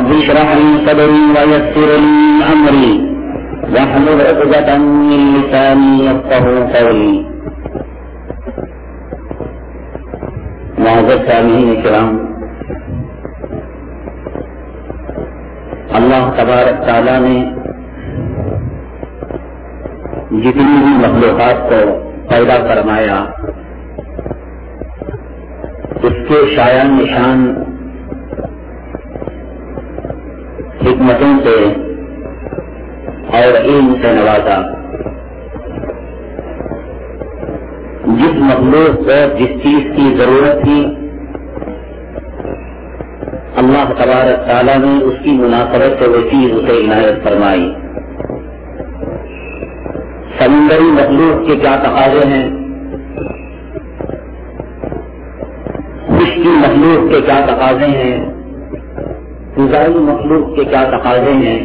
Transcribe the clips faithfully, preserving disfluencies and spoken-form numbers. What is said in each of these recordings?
رب اشرح لي صدري ويسر لي امري واحلل عقدة من لساني يفقهوا قولي. معزز سامعین کرام، اللہ تبارک تعالیٰ نے جتنی بھی مخلوقات کو پیدا فرمایا اس کے شایان نشان حکمتوں سے اور علم سے نوازا. جس مخلوق کو جس چیز کی ضرورت تھی اللہ تبارک تعالیٰ نے اس کی مناسبت سے وہ چیز اسے عنایت فرمائی. سمندری مخلوق کے کیا تقاضے ہیں، خشکی مخلوق کے کیا تقاضے ہیں، فضائی مخلوق کے کیا تقاضے ہیں،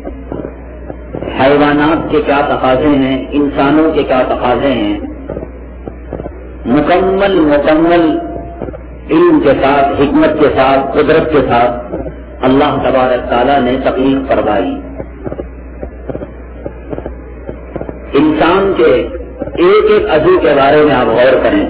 حیوانات کے کیا تقاضے ہیں، انسانوں کے کیا تقاضے ہیں، مکمل مکمل علم کے ساتھ، حکمت کے ساتھ، قدرت کے ساتھ اللہ تبارک تعالیٰ نے تخلیق فرمائی. انسان کے ایک ایک عضو کے بارے میں آپ غور کریں.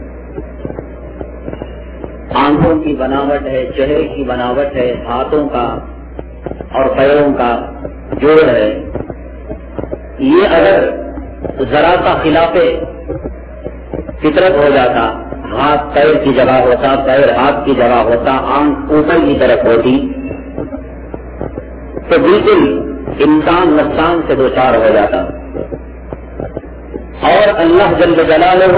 آنکھوں کی بناوٹ ہے، چہرے کی بناوٹ ہے، ہاتھوں کا اور پیروں کا جوڑ ہے. یہ اگر ذرا سا خلاف فطرت ہو جاتا، ہاتھ پیر کی جگہ ہوتا، پیر ہاتھ کی جگہ ہوتا، آنکھ اوپر کی طرف ہوتی تو بالکل انسان نقصان سے دوچار ہو جاتا. اور اللہ جل جلالہ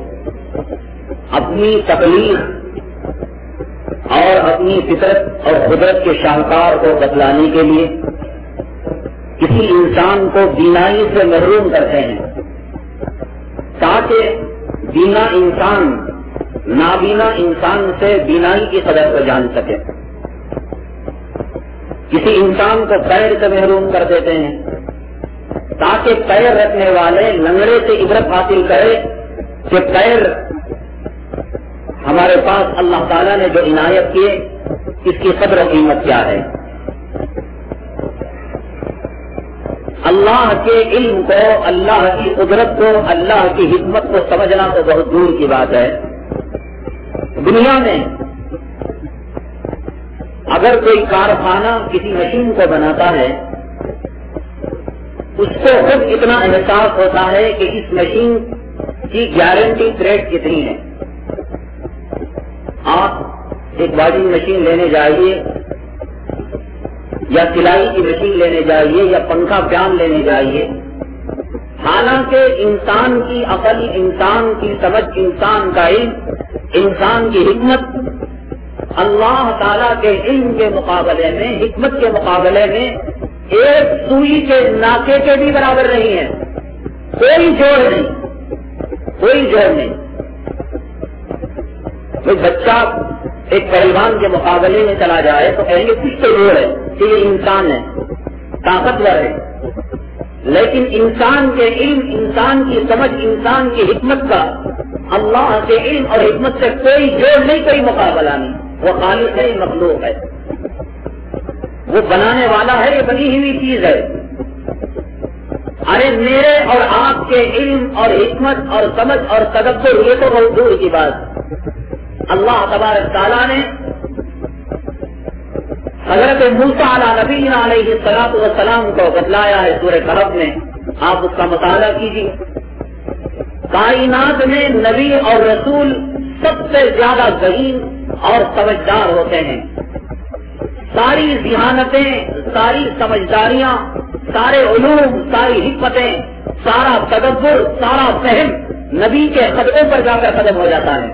اپنی تخلیق اور اپنی فطرت اور قدرت کے شاہکار کو بتلانے کے لیے کسی انسان کو بینائی سے محروم کرتے ہیں تاکہ بینا انسان نابینا انسان سے بینائی کی قدر کو جان سکے. کسی انسان کو پیر سے محروم کر دیتے ہیں تاکہ پیر رکھنے والے لنگڑے سے عبرت حاصل کرے کہ پیر ہمارے پاس اللہ تعالیٰ نے جو عنایت کیے اس کی قدر و قیمت کیا ہے. اللہ کے علم کو، اللہ کی قدرت کو، اللہ کی حکمت کو سمجھنا تو بہت دور کی بات ہے. دنیا میں اگر کوئی کارخانہ کسی مشین کو بناتا ہے اس کو خود اتنا احساس ہوتا ہے کہ اس مشین کی گارنٹی پیریڈ کتنی ہے. آپ ایک واشنگ مشین لینے جائیے یا سلائی کی مشین لینے جائیے یا پنکھا فین لینے جائیے، حالانکہ انسان کی عقل، انسان کی سمجھ، انسان کا علم، انسان کی حکمت اللہ تعالیٰ کے علم کے مقابلے میں، حکمت کے مقابلے میں ایک سوئی کے ناکے کے بھی برابر نہیں ہے. کوئی جوڑ نہیں، کوئی جوڑ نہیں. کوئی بچہ ایک پہلوان کے مقابلے میں چلا جائے تو کہیں گے کس سے جوڑ ہے کہ یہ انسان ہے، طاقتور ہے. لیکن انسان کے علم، انسان کی سمجھ، انسان کی حکمت کا اللہ کے علم اور حکمت سے کوئی جوڑ نہیں، کوئی مقابلہ نہیں. وہ خالق ہے، مخلوق ہے، وہ بنانے والا ہے، یہ بنی ہوئی چیز ہے. ارے میرے اور آپ کے علم اور حکمت اور سمجھ اور تدبر یہ تو بہت دور کی بات. اللہ تبارک تعالیٰ نے حضرت موسیٰ علیہ نبینا علیہ الصلوۃ والسلام کو بتلایا ہے سورہ کہف میں. آپ اس کا مطالعہ کیجیے. کائنات میں نبی اور رسول سب سے زیادہ ذہین اور سمجھدار ہوتے ہیں. ساری ذہانتیں، ساری سمجھداریاں، سارے علوم، ساری حکمتیں، سارا تدبر، سارا فہم نبی کے قدموں پر جا کر ختم ہو جاتا ہے.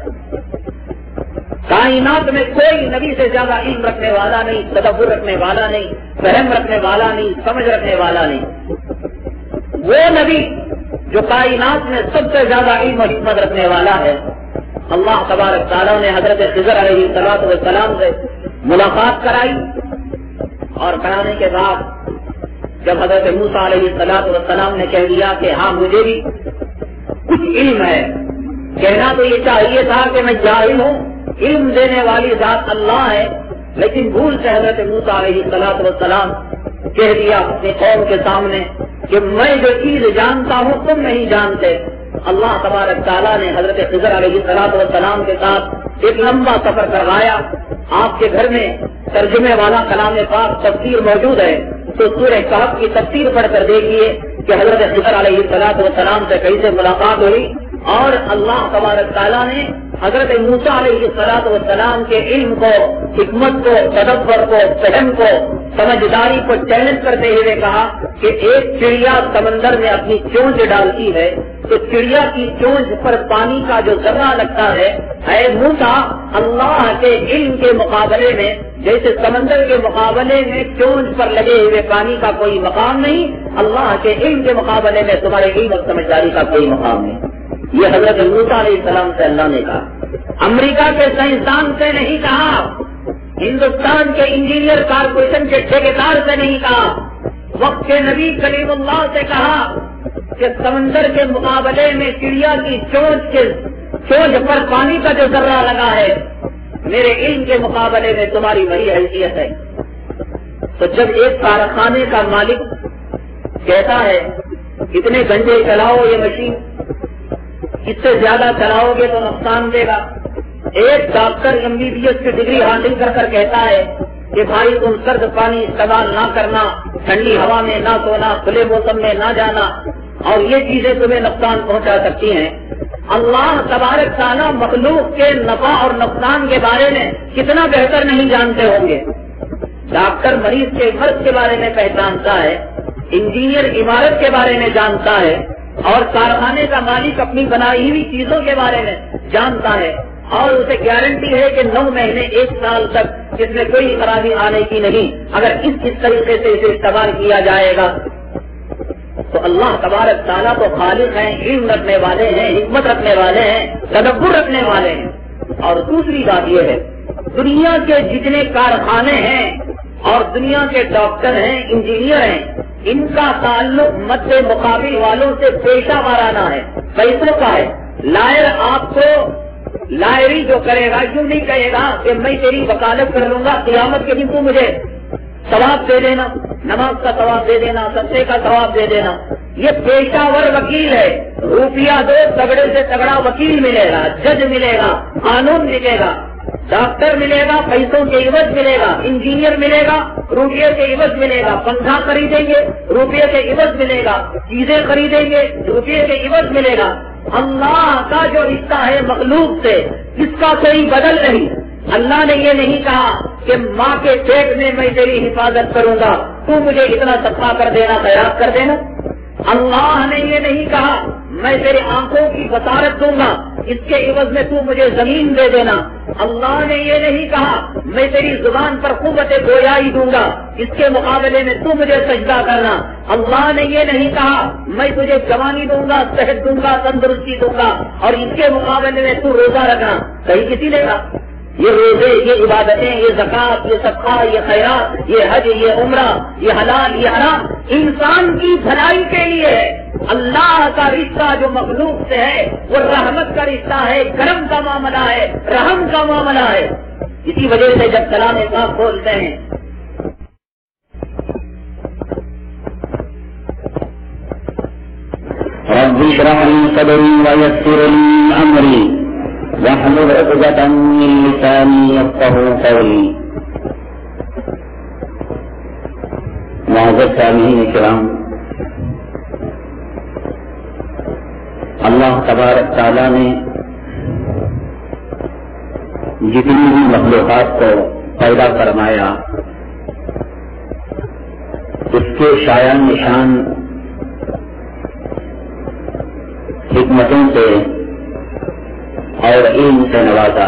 کائنات میں کوئی نبی سے زیادہ علم رکھنے والا نہیں، تدبر رکھنے والا نہیں، فہم رکھنے والا نہیں، سمجھ رکھنے والا نہیں. وہ نبی جو کائنات میں سب سے زیادہ علم اور حکمت رکھنے والا ہے، اللہ تبارک تعالیٰ نے حضرت خضر علیہ السلام سے ملاقات کرائی اور کرانے کے بعد جب حضرت موسیٰ علیہ السلام نے کہہ دیا کہ ہاں مجھے بھی کچھ علم ہے، کہنا تو یہ چاہیے تھا کہ میں جاہل ہوں، علم دینے والی ذات اللہ ہے، لیکن بھول سے حضرت موسیٰ علیہ الصلوۃ والسلام کہہ دیا اپنے قوم کے سامنے کہ میں جو چیز جانتا ہوں تم نہیں جانتے. اللہ تبارک تعالیٰ نے حضرت خضر علیہ الصلوۃ والسلام کے ساتھ ایک لمبا سفر کروایا. آپ کے گھر میں ترجمے والا کلام پاک تفسیر موجود ہے تو سورہ کہف کی تفسیر پڑھ کر دیکھیے کہ حضرت خضر علیہ الصلوۃ والسلام سے کیسے ملاقات ہوئی اور اللہ تبارک تعالیٰ نے حضرت موسیٰ علیہ الصلوۃ والسلام کے علم کو، حکمت کو، تدبر کو، فہم کو، سمجھداری کو چیلنج کرتے ہوئے کہا کہ ایک چڑیا سمندر میں اپنی چونچ ڈالتی ہے تو چڑیا کی چونچ پر پانی کا جو ذرہ لگتا ہے، اے موسیٰ اللہ کے علم کے مقابلے میں جیسے سمندر کے مقابلے میں چونچ پر لگے ہوئے پانی کا کوئی مقام نہیں، اللہ کے علم کے مقابلے میں تمہارے علم اور سمجھداری کا کوئی مقام نہیں. یہ حضرت موسیٰ علیہ السلام سے اللہ نے کہا. امریکہ کے سائنسدان سے نہیں کہا، ہندوستان کے انجینئر کارپوریشن کے ٹھیکیدار سے نہیں کہا، وقت کے نبی کلیم اللہ سے کہا کہ سمندر کے مقابلے میں چڑیا کی چونچ کے چونچ پر پانی کا جو ذرہ لگا ہے میرے علم کے مقابلے میں تمہاری بڑی حیثیت ہے. تو جب ایک کارخانے کا مالک کہتا ہے اتنے گھنٹے چلاؤ یہ مشین، اس سے زیادہ چلاؤ گے تو نقصان دے گا. ایک doctor M B B S کی ڈگری حاصل کر کر کہتا ہے کہ بھائی تم سرد پانی استعمال نہ کرنا، ٹھنڈی ہوا میں نہ سونا، کھلے موسم میں نہ جانا، اور یہ چیزیں تمہیں نقصان پہنچا سکتی ہیں. اللہ تبارک تعالیٰ مخلوق کے نفع اور نقصان کے بارے میں کتنا بہتر نہیں جانتے ہوں گے. ڈاکٹر مریض کے مرض کے بارے میں پہچانتا ہے، انجینئر عمارت کے بارے میں جانتا ہے، اور کارخانے کا مالک اپنی بنائی ہوئی چیزوں کے بارے میں جانتا ہے، اور اسے گارنٹی ہے کہ نو مہینے ایک سال تک اس میں کوئی خرابی آنے کی نہیں اگر اس اس طریقے سے اسے استعمال کیا جائے گا. تو اللہ تبارک تعالیٰ تو خالق ہیں، علم رکھنے والے ہیں، حکمت رکھنے والے ہیں، تدبر رکھنے والے ہیں. اور دوسری بات یہ ہے دنیا کے جتنے کارخانے ہیں اور دنیا کے ڈاکٹر ہیں، انجینئر ہیں، ان کا تعلق مد مقابل والوں سے پیشہ وارانہ ہے، پیسوں کا ہے. لائر آپ کو لائری جو کرے گا یوں نہیں کہے گا کہ میں تیری وکالت کر لوں گا، قیامت کے دن تو مجھے ثواب دے دینا، نماز کا ثواب دے دینا، صدقے کا ثواب دے دینا. یہ پیشہ ور وکیل ہے. روپیہ دو تگڑے سے تگڑا وکیل ملے گا، جج ملے گا، قانون ملے گا، ڈاکٹر ملے گا، پیسوں کے عوض ملے گا، انجینئر ملے گا، روپیے کے عوض ملے گا، پنکھا خریدیں گے روپیے کے عوض ملے گا، چیزیں خریدیں گے روپیے کے عوض ملے گا. اللہ کا جو رشتہ ہے مخلوق سے اس کا کوئی بدل نہیں. اللہ نے یہ نہیں کہا کہ ماں کے پیٹ میں میں تیری حفاظت کروں گا، تو مجھے اتنا صدقہ کر دینا، خیرات کر دینا. اللہ نے یہ نہیں کہا میں تیری آنکھوں کی بصارت دوں گا، اس کے عوض میں تو مجھے زمین دے دینا. اللہ نے یہ نہیں کہا میں تیری زبان پر قوت گویائی دوں گا، اس کے مقابلے میں تو مجھے سجدہ کرنا. اللہ نے یہ نہیں کہا میں تجھے جوانی دوں گا، صحت دوں گا، تندرستی دوں گا، اور اس کے مقابلے میں تو روزہ رکھنا. کہیں کسی نے کہا یہ روزے، یہ عبادتیں، یہ زکات، یہ صدقہ، یہ خیرات، یہ حج، یہ عمرہ، یہ حلال، یہ حرام انسان کی بھلائی کے لیے ہے. اللہ کا رشتہ جو مخلوق سے ہے وہ رحمت کا رشتہ ہے، کرم کا معاملہ ہے، رحم کا معاملہ ہے. اسی وجہ سے جب کلام پاک بولتے ہیں رب اشرح لي صدري ويسر لي امري واحلل عقدة من لساني يفقهوا قولي. معزز سامعین کرام، اللہ تبارک تعالیٰ نے جتنی بھی مخلوقات کو پیدا فرمایا اس کے شایان نشان حکمتوں سے اور علم سے نوازا.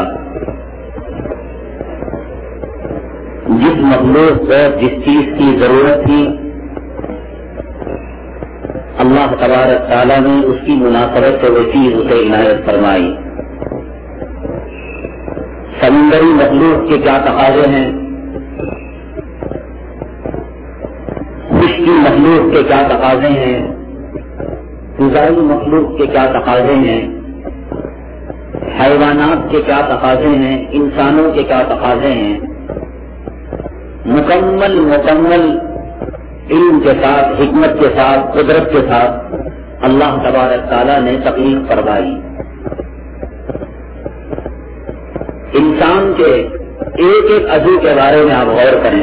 جس مخلوق کو جس چیز کی ضرورت تھی اللہ تبارک تعالیٰ نے اس کی مناسبت سے وہ چیز اسے عنایت فرمائی. سمندری مخلوق کے کیا تقاضے ہیں، خشکی مخلوق کے کیا تقاضے ہیں، فضائی مخلوق کے کیا تقاضے ہیں، حیوانات کے کیا تقاضے ہیں، انسانوں کے کیا تقاضے ہیں. مکمل مکمل علم کے ساتھ، حکمت کے ساتھ، قدرت کے ساتھ اللہ تبارک تعالیٰ نے تخلیق فرمائی. انسان کے ایک ایک عضو کے بارے میں آپ غور کریں.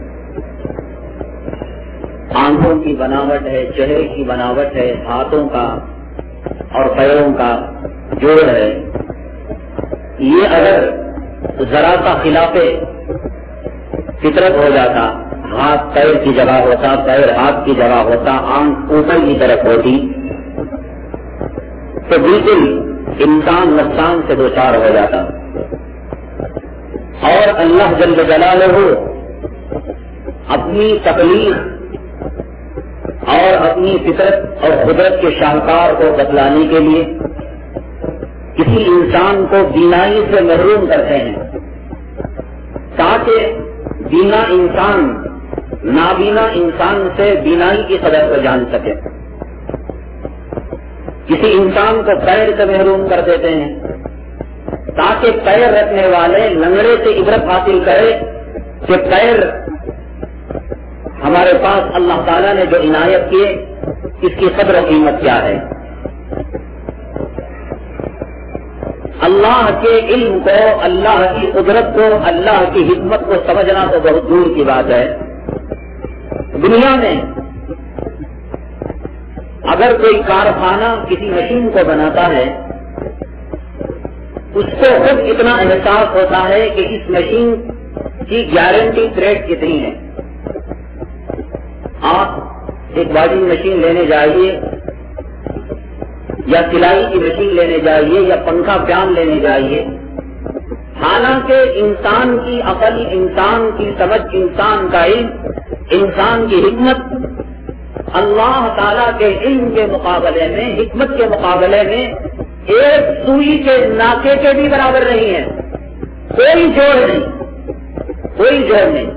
آنکھوں کی بناوٹ ہے، چہرے کی بناوٹ ہے، ہاتھوں کا اور پیروں کا جوڑ ہے. یہ اگر ذرا سا خلاف فطرت ہو جاتا، ہاتھ پیر کی جگہ ہوتا، پیر ہاتھ کی جگہ ہوتا، آنکھ اوپر کی طرف ہوتی، تو بالکل انسان نقصان سے دوچار ہو جاتا. اور اللہ جل جلالہ اپنی تخلیق اور اپنی فطرت اور قدرت کے شاہکار کو بتلانے کے لیے کسی انسان کو بینائی سے محروم کرتے ہیں تاکہ بینا انسان نابینا انسان سے بینائی کی قدر کو جان سکے. کسی انسان کو پیر سے محروم کر دیتے ہیں تاکہ پیر رکھنے والے لنگڑے سے عبرت حاصل کرے کہ پیر ہمارے پاس اللہ تعالیٰ نے جو عنایت کیے اس کی قدر و قیمت کیا ہے. اللہ کے علم کو، اللہ کی قدرت کو، اللہ کی حکمت کو سمجھنا تو بہت دور کی بات ہے. دنیا میں اگر کوئی کارخانہ کسی مشین کو بناتا ہے اس کو خود اتنا احساس ہوتا ہے کہ اس مشین کی گارنٹی پیریڈ کتنی ہے. آپ ایک واشنگ مشین لینے جائیے یا سلائی کی مشین لینے جائیے یا پنکھا فین لینے جائیے، حالانکہ انسان کی عقل، انسان کی سمجھ، انسان کا علم، انسان کی حکمت اللہ تعالیٰ کے علم کے مقابلے میں، حکمت کے مقابلے میں ایک سوئی کے ناکے کے بھی برابر نہیں ہے. کوئی جوڑ نہیں، کوئی جوڑ نہیں.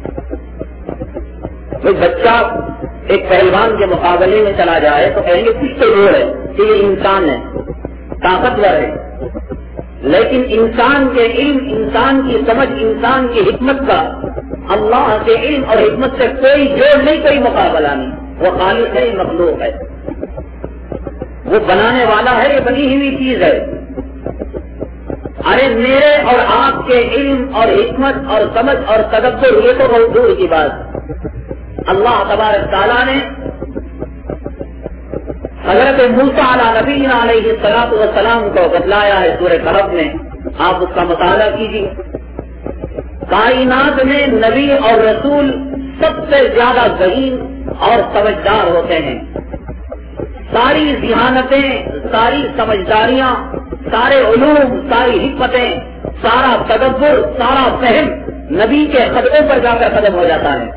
کوئی بچہ ایک پہلوان کے مقابلے میں چلا جائے تو کہیں گے کچھ تو جوڑ ہے کہ یہ انسان ہے، طاقتور ہے. لیکن انسان کے علم، انسان کی سمجھ، انسان کی حکمت کا اللہ کے علم اور حکمت سے کوئی جوڑ نہیں، کوئی مقابلہ نہیں. وہ خالق ہے، مخلوق ہے، وہ بنانے والا ہے، یہ بنی ہوئی چیز ہے. ارے میرے اور آپ کے علم اور حکمت اور سمجھ اور تدبر یہ تو بہت دور کی بات. اللہ تبارک تعالیٰ نے حضرت موسیٰ علیہ نبینا علیہ الصلوۃ والسلام کو بتلایا ہے سورہ کہف میں. آپ اس کا مطالعہ کیجیے. کائنات میں نبی اور رسول سب سے زیادہ ذہین اور سمجھدار ہوتے ہیں. ساری ذہانتیں، ساری سمجھداریاں، سارے علوم، ساری حکمتیں، سارا تدبر، سارا فہم نبی کے قدموں پر جا کر ختم ہو جاتا ہے.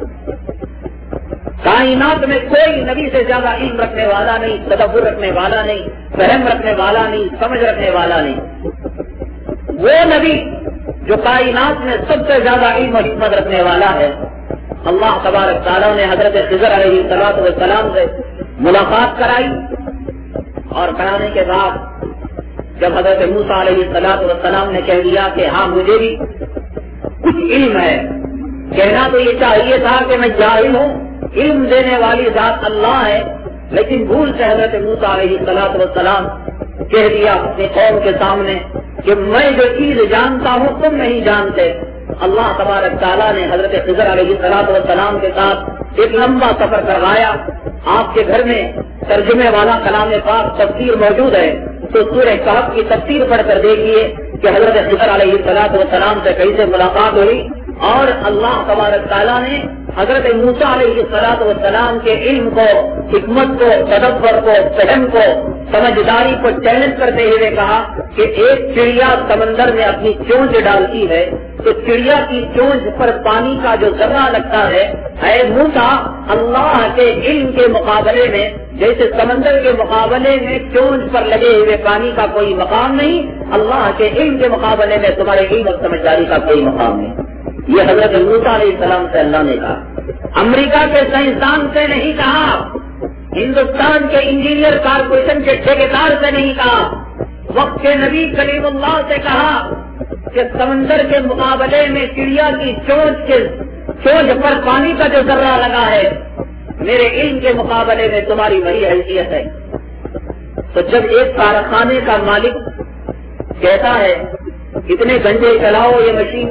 کائنات میں کوئی نبی سے زیادہ علم رکھنے والا نہیں، تدبر رکھنے والا نہیں، فہم رکھنے والا نہیں، سمجھ رکھنے والا نہیں. وہ نبی جو کائنات میں سب سے زیادہ علم اور حکمت رکھنے والا ہے، اللہ تبارک تعالیٰ نے حضرت خضر علیہ الصلوۃ والسلام سے ملاقات کرائی اور کرانے کے بعد جب حضرت موسیٰ علیہ الصلوۃ والسلام نے کہہ دیا کہ ہاں مجھے بھی کچھ علم ہے، کہنا تو یہ چاہیے تھا کہ میں جاہل ہوں، علم دینے والی ذات اللہ ہے، لیکن بھول سے حضرت موسیٰ علیہ الصلوۃ والسلام کہہ دیا اپنی قوم کے سامنے کہ میں جو چیز جانتا ہوں تم نہیں جانتے. اللہ تبارک تعالیٰ نے حضرت خضر علیہ الصلوۃ والسلام کے ساتھ ایک لمبا سفر کروایا. آپ کے گھر میں ترجمے والا کلام پاک تفسیر موجود ہے تو سورہ کہف کی تفسیر پڑھ کر دیکھیے کہ حضرت خضر علیہ الصلوۃ والسلام سے کیسے ملاقات ہوئی اور اللہ تبارک تعالیٰ نے حضرت موسیٰ علیہ الصلوۃ والسلام کے علم کو، حکمت کو، تدبر کو، فہم کو، سمجھداری کو چیلنج کرتے ہوئے کہا کہ ایک چڑیا سمندر میں اپنی چونچ ڈالتی ہے تو چڑیا کی چونچ پر پانی کا جو ذرہ لگتا ہے، اے موسیٰ اللہ کے علم کے مقابلے میں جیسے سمندر کے مقابلے میں چونچ پر لگے ہوئے پانی کا کوئی مقام نہیں، اللہ کے علم کے مقابلے میں تمہارے علم اور سمجھداری کا کوئی مقام نہیں. یہ حضرت موسیٰ علیہ السلام سے اللہ نے کہا. امریکہ کے سائنسدان سے نہیں کہا، ہندوستان کے انجینئر کارپوریشن کے ٹھیکیدار سے نہیں کہا، وقت کے نبی کلیم اللہ سے کہا کہ سمندر کے مقابلے میں چڑیا کی چونچ کے چونچ پر پانی کا جو ذرہ لگا ہے میرے علم کے مقابلے میں تمہاری وہی حیثیت ہے. تو جب ایک کارخانے کا مالک کہتا ہے اتنے گھنٹے چلاؤ یہ مشین،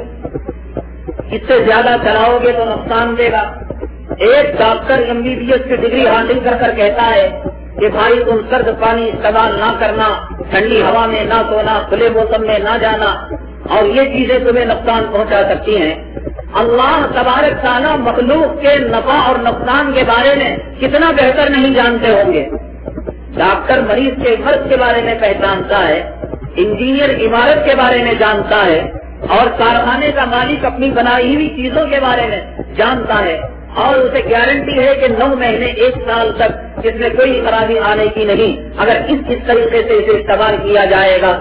اس سے زیادہ چلاؤ گے تو نقصان دے گا. ایک doctor M B B S کی ڈگری حاصل کر کر کہتا ہے کہ بھائی تم سرد پانی استعمال نہ کرنا، ٹھنڈی ہوا میں نہ سونا، کھلے موسم میں نہ جانا، اور یہ چیزیں تمہیں نقصان پہنچا سکتی ہیں. اللہ تبارک تعالیٰ مخلوق کے نفع اور نقصان کے بارے میں کتنا بہتر نہیں جانتے ہوں گے. ڈاکٹر مریض کے مرض کے بارے میں پہچانتا ہے، انجینئر عمارت کے بارے میں جانتا ہے، اور کارخانے کا مالک اپنی بنائی ہوئی چیزوں کے بارے میں جانتا ہے، اور اسے گارنٹی ہے کہ نو مہینے ایک سال تک اس میں کوئی خرابی آنے کی نہیں اگر اس اس طریقے سے اسے استعمال کیا جائے گا.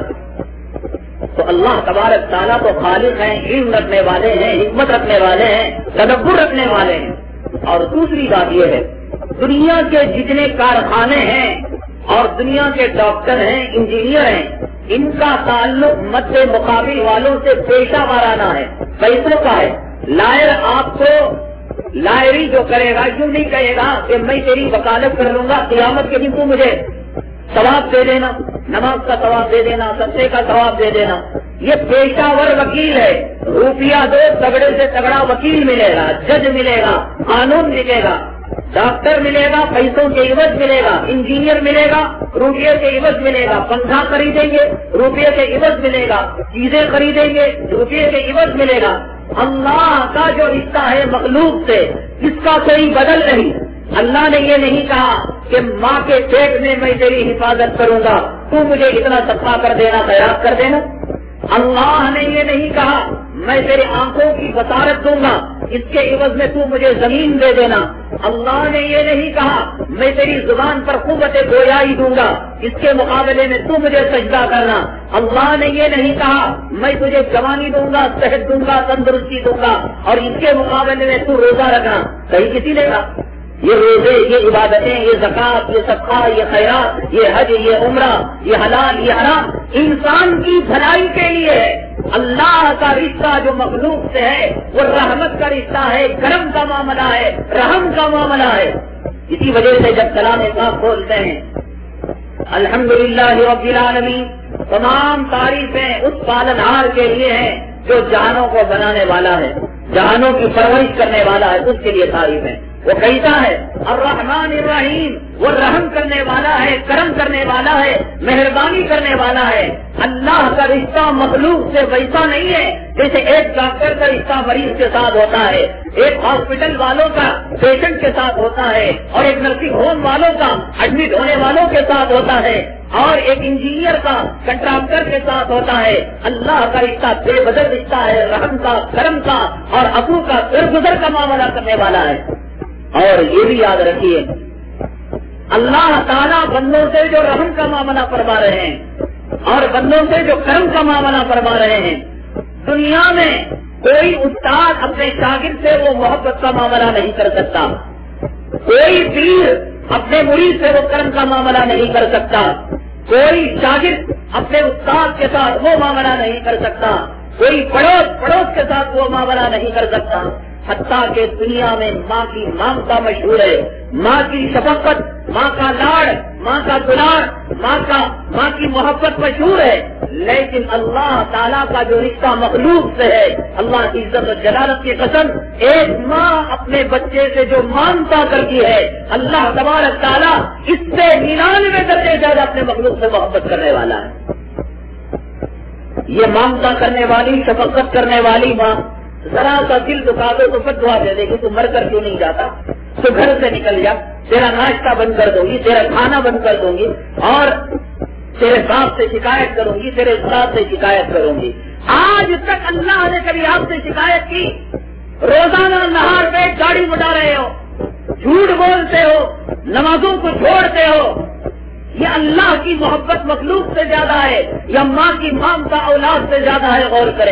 تو اللہ تبارک تعالیٰ تو خالق ہیں، علم رکھنے والے ہیں، حکمت رکھنے والے ہیں، تدبر رکھنے والے ہیں. اور دوسری بات یہ ہے دنیا کے جتنے کارخانے ہیں اور دنیا کے ڈاکٹر ہیں، انجینئر ہیں، ان کا تعلق مد مقابل والوں سے پیشہ وارانہ ہے، پیسوں کا ہے. لائر آپ کو لائری جو کرے گا یوں نہیں کہے گا کہ میں تیری وکالت کر لوں گا، قیامت کے دن تو مجھے ثواب دے دینا، نماز کا ثواب دے دینا، صدقے کا ثواب دے دینا. یہ پیشہ ور وکیل ہے. روپیہ دو تگڑے سے تگڑا وکیل ملے گا، جج ملے گا، قانون ملے گا، ڈاکٹر ملے گا، پیسوں کے عوض ملے گا، انجینئر ملے گا، روپیے کے عوض ملے گا، پنکھا خریدیں گے روپیے کے عوض ملے گا، چیزیں خریدیں گے روپیے کے عوض ملے گا. اللہ کا جو رشتہ ہے مخلوق سے اس کا کوئی بدل نہیں. اللہ نے یہ نہیں کہا کہ ماں کے پیٹ میں میں تیری حفاظت کروں گا، تو مجھے اتنا صدقہ کر دینا، خیرات کر دینا. اللہ نے یہ نہیں کہا میں تیری آنکھوں کی بصارت دوں گا، اس کے عوض میں تو مجھے زمین دے دینا. اللہ نے یہ نہیں کہا میں تیری زبان پر قوت گویائی دوں گا، اس کے مقابلے میں تو مجھے سجدہ کرنا. اللہ نے یہ نہیں کہا میں تجھے جوانی دوں گا، صحت دوں گا، تندرستی دوں گا، اور اس کے مقابلے میں تو روزہ رکھنا. کہیں کسی نے کہا یہ روزے، یہ عبادتیں، یہ زکات، یہ صدقہ، یہ خیرات، یہ حج، یہ عمرہ، یہ حلال، یہ حرام انسان کی بھلائی کے لیے ہے. اللہ کا رشتہ جو مخلوق سے ہے وہ رحمت کا رشتہ ہے، کرم کا معاملہ ہے، رحم کا معاملہ ہے. اسی وجہ سے جب کلام پاک بولتے ہیں الحمدللہ رب العالمین، تمام تعریفیں اس پالنہار کے لیے ہیں جو جہانوں کو بنانے والا ہے، جہانوں کی پرورش کرنے والا ہے، اس کے لیے تعریفیں. وہ کہتا ہے الرحمن الرحیم، وہ رحم کرنے والا ہے، کرم کرنے والا ہے، مہربانی کرنے والا ہے. اللہ کا رشتہ مخلوق سے ویسا نہیں ہے جیسے ایک ڈاکٹر کا رشتہ مریض کے ساتھ ہوتا ہے، ایک ہاسپٹل والوں کا پیشنٹ کے ساتھ ہوتا ہے، اور ایک نرسنگ ہوم والوں کا ایڈمٹ ہونے والوں کے ساتھ ہوتا ہے، اور ایک انجینئر کا کنٹراکٹر کے ساتھ ہوتا ہے. اللہ کا رشتہ بے بدل رشتہ ہے، رحم کا، کرم کا اور عفو کا، درگزر کا معاملہ کرنے والا ہے. اور یہ بھی یاد رکھیے اللہ تعالیٰ بندوں سے جو رحم کا معاملہ فرما رہے ہیں اور بندوں سے جو کرم کا معاملہ فرما رہے ہیں، دنیا میں کوئی استاد اپنے شاگرد سے وہ محبت کا معاملہ نہیں کر سکتا، کوئی پیر اپنے مرید سے وہ کرم کا معاملہ نہیں کر سکتا، کوئی شاگرد اپنے استاد کے ساتھ وہ معاملہ نہیں کر سکتا، کوئی پڑوس پڑوس کے ساتھ وہ معاملہ نہیں کر سکتا. حتیٰ کہ دنیا میں ماں کی ممتا مشہور ہے، ماں کی شفقت، ماں کا لاڑ، ماں کا دلار، ماں کا ماں کی محبت مشہور ہے. لیکن اللہ تعالیٰ کا جو رشتہ مخلوق سے ہے، اللہ کی عزت و جلالت کی قسم، ایک ماں اپنے بچے سے جو مانتا کرتی ہے، اللہ تبارک تعالیٰ اس سے ننانوے درجے زیادہ اپنے مخلوق سے محبت کرنے والا ہے. یہ مانتا کرنے والی، شفقت کرنے والی ماں ذرا سا دل دکھا دو تو پھر دعا دے دے گی تو مر کر کیوں نہیں جاتا، تو گھر سے نکل جا، تیرا ناشتہ بند کر دوں گی، تیرا کھانا بند کر دوں گی، اور تیرے باپ سے شکایت کروں گی، تیرے استاد سے شکایت کروں گی. آج تک اللہ نے کبھی آپ سے شکایت کی؟ روزانہ نہار پہ گاڑی اٹھا رہے ہو، جھوٹ بولتے ہو، نمازوں کو چھوڑتے ہو. یہ اللہ کی محبت مخلوق سے زیادہ ہے یا ماں کی ممتا اولاد سے زیادہ ہے؟ غور کریں.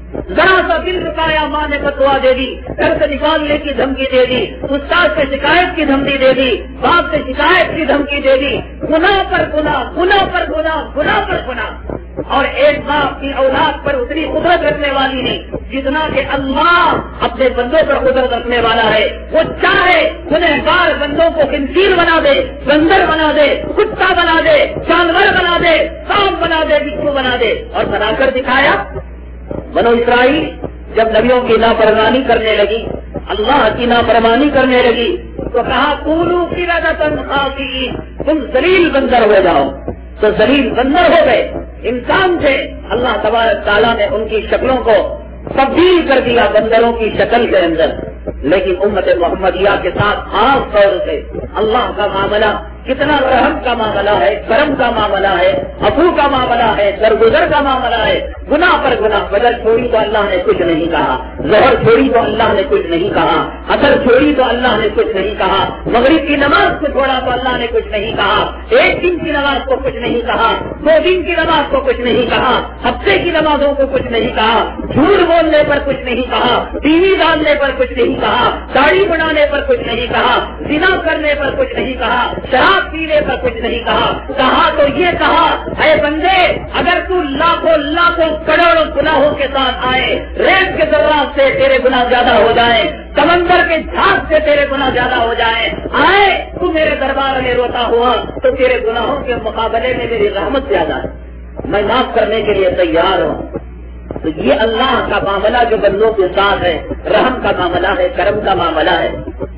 ذرا سا دل دکھایا ماں نے فتوا دے دی، گھر سے نکالنے کی دھمکی دے دی، استاد سے شکایت کی دھمکی دے دی، باپ سے شکایت کی دھمکی دے دی، گناہ پر گناہ، گناہ پر گناہ، گناہ پر گناہ۔ اور ایک ماں اپنی اولاد پر اتنی قدرت رکھنے والی نہیں جتنا کہ اللہ اپنے بندوں پر قدرت رکھنے والا ہے۔ وہ چاہے گنہگار بندوں کو خنزیر بنا دے، بندر بنا دے، کتا بنا دے، جانور بنا دے، سانپ بنا دے، بچھو بنا دے، اور بنا کر دکھایا۔ بنو اسرائیل جب نبیوں کی نافرمانی کرنے لگی، اللہ کی نافرمانی کرنے لگی، تو کہا کونوا قردۃ خاسئین، تم ذلیل بندر ہو جاؤ، تو ذلیل بندر ہو گئے، انسان تھے۔ اللہ تبارک تعالیٰ نے ان کی شکلوں کو تبدیل کر دیا بندروں کی شکل کے اندر، لیکن امت محمدیہ کے ساتھ خاص طور سے اللہ کا معاملہ کتنا رحم کا معاملہ ہے، کرم کا معاملہ ہے، عفو کا معاملہ ہے، درگزر کا معاملہ ہے۔ گناہ پر گناہ، بدل چھوڑی تو اللہ نے کچھ نہیں کہا، زہر چھوڑی تو اللہ نے کچھ نہیں کہا، اثر چھوڑی تو اللہ نے کچھ نہیں کہا، مغرب کی نماز کو چھوڑا تو اللہ نے کچھ نہیں کہا، ایک دن کی نماز کو کچھ نہیں کہا، دو دن کی نماز کو کچھ نہیں کہا، ہفتے کی نمازوں کو کچھ نہیں کہا، جھوٹ بولنے پر کچھ نہیں کہا، ٹی وی ڈالنے پر کچھ نہیں کہا، داڑھی بنانے پر کچھ نہیں کہا، زنا کرنے پر کچھ نہیں کہا، شراب پینے پر کچھ نہیں کہا۔ کہا تو یہ کہا، اے بندے اگر تو لاکھوں لاکھوں کروڑوں گناہوں کے ساتھ آئے، ریت کے ذرات سے تیرے گناہ زیادہ ہو جائیں، سمندر کے جھاگ سے تیرے گناہ زیادہ ہو جائیں، آئے تو میرے دربار میں روتا ہوا تو تیرے گناہوں کے مقابلے میں میری رحمت زیادہ ہے، میں معاف کرنے کے لیے تیار ہوں۔ تو یہ اللہ کا معاملہ جو بندوں کے ساتھ ہے، رحم کا معاملہ ہے، کرم کا معاملہ ہے۔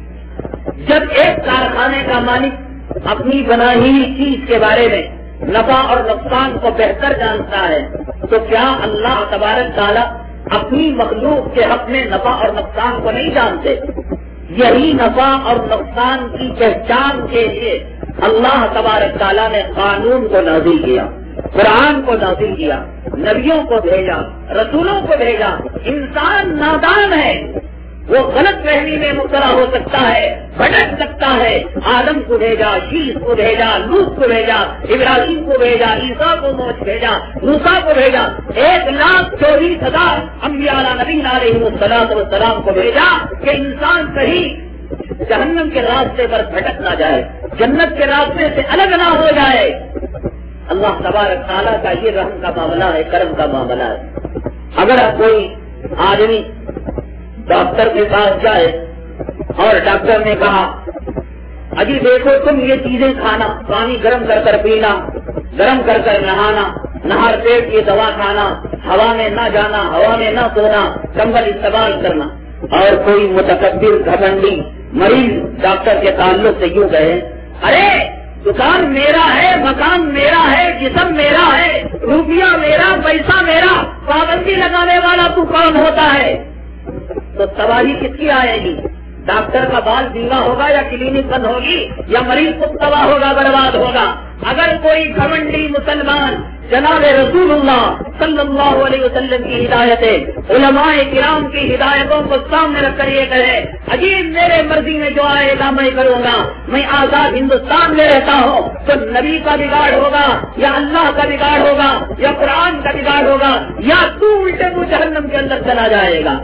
جب ایک کارخانے کا مالک اپنی بنائی چیز کے بارے میں نفع اور نقصان کو بہتر جانتا ہے، تو کیا اللہ تبارک تعالیٰ اپنی مخلوق کے حق میں نفع اور نقصان کو نہیں جانتے؟ یہی نفع اور نقصان کی پہچان کے لیے اللہ تبارک تعالیٰ نے قانون کو نازل کیا، قرآن کو نازل کیا، نبیوں کو بھیجا، رسولوں کو بھیجا۔ انسان نادان ہے، وہ غلط فہمی میں مبتلا ہو سکتا ہے، بھٹک سکتا ہے۔ آدم کو بھیجا، شیش کو بھیجا، لوط کو بھیجا، ابراہیم کو بھیجا، عیسیٰ کو موت بھیجا، موسیٰ کو بھیجا، ایک لاکھ چوبیس ہزار انبیاء نبی علیہ الصلوۃ والسلام کو بھیجا کہ انسان کہیں جہنم کے راستے پر بھٹک نہ جائے، جنت کے راستے سے الگ نہ ہو جائے۔ اللہ تبارک تعالیٰ کا یہ رحم کا معاملہ ہے، کرم کا معاملہ ہے۔ اگر کوئی آدمی ڈاکٹر کے پاس جائے اور ڈاکٹر نے کہا اجی دیکھو تم یہ چیزیں کھانا، پانی گرم کر کر پینا، گرم کر کر نہانا، نہار پیٹ کی دوا کھانا، ہوا میں نہ جانا، ہوا میں نہ سونا، کمبل استعمال کرنا، اور کوئی متکبر گھمنڈی مریض ڈاکٹر کے تعلق سے یوں کہے ارے دکان میرا ہے، مکان میرا ہے، جسم میرا ہے، روپیہ میرا، پیسہ میرا، پابندی لگانے والا تو کون ہوتا ہے؟ تو تباہی کس کی آئے گی؟ ڈاکٹر کا بال بیمہ ہوگا یا کلینک بند ہوگی یا مریض کو تباہ ہوگا، برباد ہوگا۔ اگر کوئی گھمنڈی مسلمان جناب رسول اللہ صلی اللہ علیہ وسلم کی ہدایتیں، علماء کرام کی ہدایتوں کو سامنے رکھ کر یہ کہے عجیب میرے مرضی میں جو آئے گا میں کروں گا، میں آزاد ہندوستان میں رہتا ہوں، تو نبی کا بگاڑ ہوگا یا اللہ کا بگاڑ ہوگا یا قرآن کا بگاڑ ہوگا، یا تو الٹے کو جہنم کے اندر چلا جائے گا۔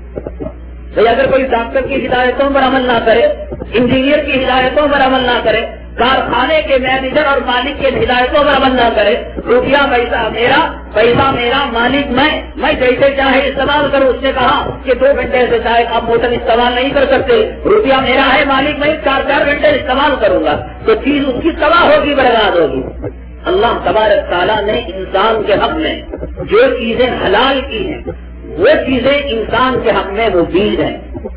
بھئی اگر کوئی ڈاکٹر کی ہدایتوں پر عمل نہ کرے، انجینئر کی ہدایتوں پر عمل نہ کرے، کارخانے کے مینیجر اور مالک کے ہدایتوں پر عمل نہ کرے، روپیہ پیسہ میرا، پیسہ میرا، مالک میں، میں جیسے چاہے استعمال کروں۔ اس نے کہا کہ دو گھنٹے سے چاہے آپ موٹر استعمال نہیں کر سکتے، روپیہ میرا ہے، مالک میں چار چار گھنٹے استعمال کروں گا، تو چیز اس کی تباہ ہوگی، برباد ہوگی۔ اللہ تبارک تعالیٰ نے انسان کے حق میں جو چیزیں حلال کی ہیں وہ چیزیں انسان کے حق میں مفید ہیں۔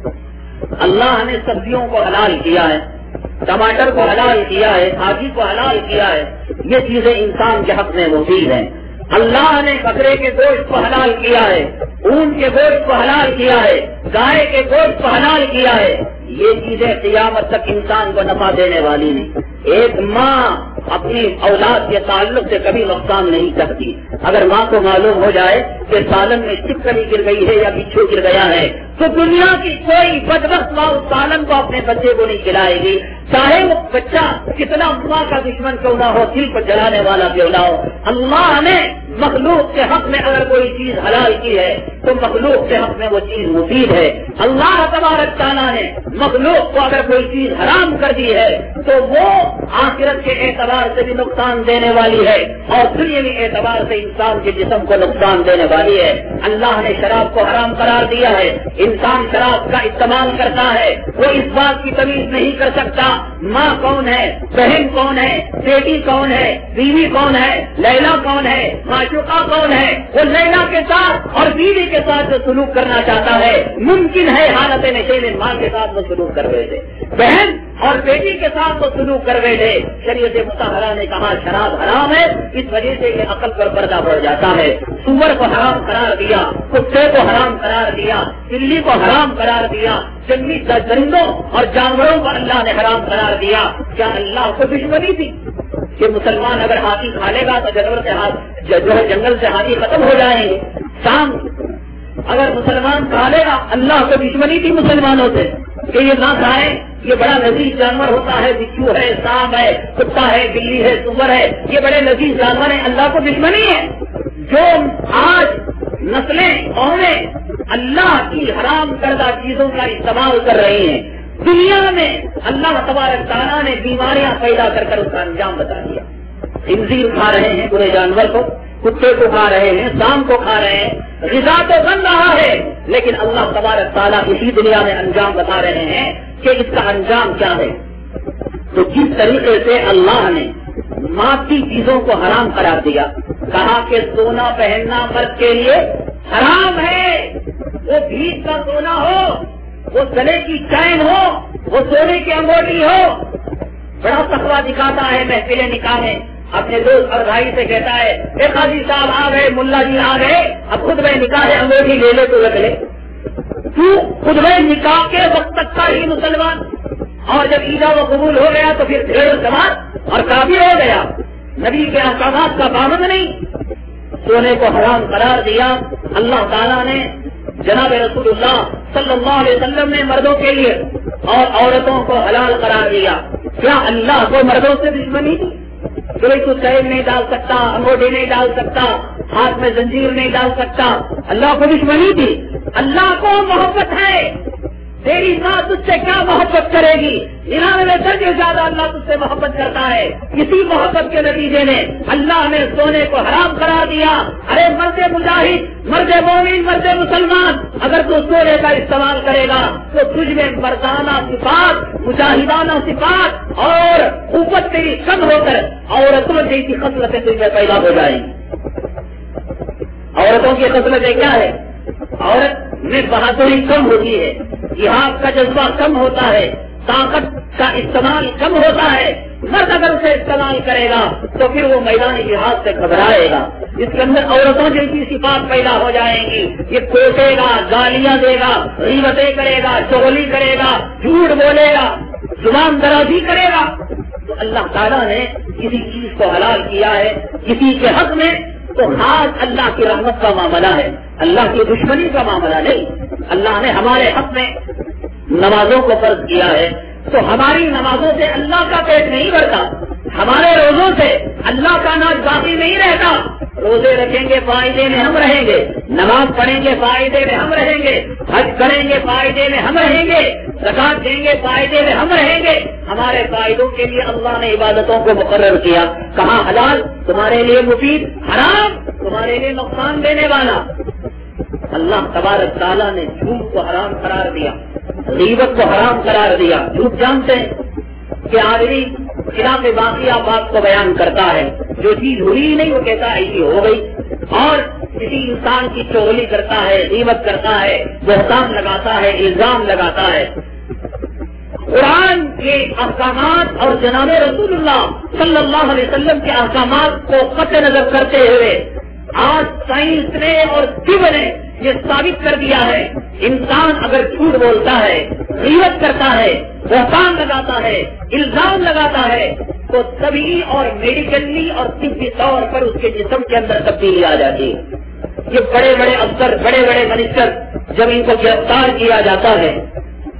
اللہ نے سبزیوں کو حلال کیا ہے، ٹماٹر کو حلال کیا ہے، بھاجی کو حلال کیا ہے، یہ چیزیں انسان کے حق میں مفید ہیں۔ اللہ نے بکرے کے گوشت کو حلال کیا ہے، اونٹ کے گوشت کو حلال کیا ہے، گائے کے گوشت کو حلال کیا ہے، یہ چیزیں قیامت تک انسان کو نفع دینے والی نہیں۔ ایک ماں اپنی اولاد کے تعلق سے کبھی نقصان نہیں کرتی۔ اگر ماں کو معلوم ہو جائے کہ سالن میں چپکلی گر گئی ہے یا بچھو گر گیا ہے تو دنیا کی کوئی بدبخت ماں اس سالن کو اپنے بچے کو نہیں کھلائے گی، چاہے وہ بچہ کتنا ماں کا دشمن کیوں نہ ہو، دل کو جلانے والا کیوں نہ ہو، اللہ نے مخلوق کے حق میں اگر کوئی چیز حلال کی ہے تو مخلوق کے حق میں وہ چیز مفید ہے۔ اللہ تبارک تعالیٰ نے مخلوق کو اگر کوئی چیز حرام کر دی ہے تو وہ آخرت کے اعتبار سے بھی نقصان دینے والی ہے اور دنیاوی اعتبار سے انسان کے جسم کو نقصان دینے والی ہے۔ اللہ نے شراب کو حرام قرار دیا ہے، انسان شراب کا استعمال کرتا ہے، وہ اس بات کی تمیز نہیں کر سکتا ماں کون ہے، بہن کون ہے، بیٹی کون ہے، بیوی کون ہے، لیلا کون ہے، معشوقہ کون ہے۔ وہ لیلا کے ساتھ اور بیوی کے ساتھ جو سلوک کرنا چاہتا ہے ممکن ہے حالت نشے میں ماں کے ساتھ وہ سلوک کر رہے تھے، بہن اور بیٹی کے ساتھ وہ سلوک کر رہے تھے۔ شریعت مطہرہ نے کہا شراب حرام ہے، اس وجہ سے یہ عقل پر پردہ پڑ جاتا ہے۔ سور کو حرام قرار دیا، کتے کو حرام قرار دیا، بلی کو حرام قرار دیا، جنگلی درندوں اور جانوروں کو اللہ نے حرام قرار دیا۔ کیا اللہ کو دشمنی تھی کہ مسلمان اگر ہاتھی کھا لے گا تو جانور سے ہاتھ جو ہے جنگل سے ہاتھی ختم ہو جائیں گے؟ شام اگر مسلمان کھا لے گا، اللہ کو دشمنی تھی مسلمانوں سے کہ یہ نہ کھائے، یہ بڑا لذیذ جانور ہوتا ہے، بچھو ہے، سانپ ہے، کتا ہے، بلی ہے، سور ہے، یہ بڑے لذیذ جانور ہیں، اللہ کو دشمنی ہے؟ جو آج نسلیں قومیں اللہ کی حرام کردہ چیزوں کا استعمال کر رہی ہیں، دنیا میں اللہ تبارک تعالیٰ نے بیماریاں پیدا کر کر اس کا انجام بتا دیا۔ خنزیر کھا رہے ہیں برے جانور کو، کتے کو کھا رہے ہیں، سانپ کو کھا رہے ہیں، غذا تو بن رہا ہے لیکن اللہ تبارک تعالیٰ اسی دنیا میں انجام بتا رہے ہیں کہ اس کا انجام کیا ہے۔ تو جس طریقے سے اللہ نے مادی چیزوں کو حرام قرار دیا، کہا کہ سونا پہننا مرد کے لیے حرام ہے، وہ بھیڑ کا سونا ہو، وہ گلے کی چین ہو، وہ سونے کی انگوٹھی ہو۔ بڑا تقویٰ دکھاتا ہے محفل نکاح میں، اپنے دوست اور بھائی سے کہتا ہے اے قاضی صاحب آ گئے، ملا جی آ گئے، اب خود میں نکاح انگوٹھی لے لے تو رکھ لے۔ تو خود میں نکاح کے وقت تک کا ہی مسلمان، اور جب ایجاب و قبول ہو گیا تو پھر بھیڑ سماج اور کافر ہو گیا، نبی کے احکامات کا پابند نہیں۔ سونے کو حرام قرار دیا اللہ تعالیٰ نے، جناب رسول اللہ صلی اللہ علیہ وسلم نے مردوں کے لیے، اور عورتوں کو حلال قرار دیا۔ کیا اللہ کو مردوں سے دشمنی تھی؟ کوئی تو چین نہیں ڈال سکتا، انگوٹھی نہیں ڈال سکتا، ہاتھ میں زنجیر نہیں ڈال سکتا، اللہ کو دشمنی تھی؟ اللہ کو محبت ہے، تیری ماں تجھ سے کیا محبت کرے گی؟ ننانوے درجے زیادہ اللہ تجھ سے محبت کرتا ہے۔ اسی محبت کے نتیجے میں اللہ نے سونے کو حرام قرار دیا۔ ارے مرد مجاہد، مرد مومن، مرد مسلمان، اگر تو سونے کا استعمال کرے گا تو تجھ میں مردانہ صفات، مجاہدانہ صفات اور قوت تیری کم ہو کر عورتوں جیسی خصلتیں تجھ میں پیدا ہو جائیں گی۔ عورتوں کی خصلتیں کیا ہے؟ عورت میں بہادری کم ہوتی ہے، جہاد کا جذبہ کم ہوتا ہے، طاقت کا استعمال کم ہوتا ہے۔ مرد اگر اسے استعمال کرے گا تو پھر وہ میدانی جہاد سے گھبرائے گا، اس کے اندر عورتوں جیسی صفات پیدا ہو جائیں گی، یہ کوٹے گا، گالیاں دے گا، غیبتیں کرے گا، چغلی کرے گا، جھوٹ بولے گا، زبان درازی کرے گا۔ تو اللہ تعالیٰ نے کسی چیز کو حلال کیا ہے کسی کے حق میں تو خاص اللہ کی رحمت کا معاملہ ہے، اللہ کی دشمنی کا معاملہ نہیں۔ اللہ نے ہمارے حق میں نمازوں کو فرض کیا ہے تو ہماری نمازوں سے اللہ کا پیٹ نہیں بھرتا، ہمارے روزوں سے اللہ کا ناز باقی نہیں رہتا۔ روزے رکھیں گے فائدے میں ہم رہیں گے، نماز پڑھیں گے فائدے میں ہم رہیں گے، حج کریں گے فائدے میں ہم رہیں گے، زکات دیں گے فائدے میں ہم رہیں گے۔ ہمارے فائدوں کے لیے اللہ نے عبادتوں کو مقرر کیا، کہاں حلال تمہارے لیے مفید، حرام تمہارے لیے نقصان دینے والا۔ اللہ تبارک تعالیٰ نے جھوٹ کو حرام قرار دیا، غیبت کو حرام قرار دیا۔ جھوٹ جانتے ہیں کہ آدمی خلاف باقیہ بات کو بیان کرتا ہے، جو چیز ہوئی نہیں وہ کہتا ہے ایسی ہو گئی، اور کسی انسان کی چغلی کرتا ہے، غیبت کرتا ہے، بہتان لگاتا ہے، الزام لگاتا ہے۔ قرآن کے احکامات اور جناب رسول اللہ صلی اللہ علیہ وسلم کے احکامات کو قطع نظر کرتے ہوئے آج سائنس نے اور طب نے یہ ثابت کر دیا ہے، انسان اگر جھوٹ بولتا ہے، غیبت کرتا ہے، بہتان لگاتا ہے، الزام لگاتا ہے تو طبی اور میڈیکلی اور طبی طور پر اس کے جسم کے اندر تبدیلی آ جاتی ہے۔ یہ بڑے بڑے افسر، بڑے بڑے منسٹر جب ان کو گرفتار کیا جاتا ہے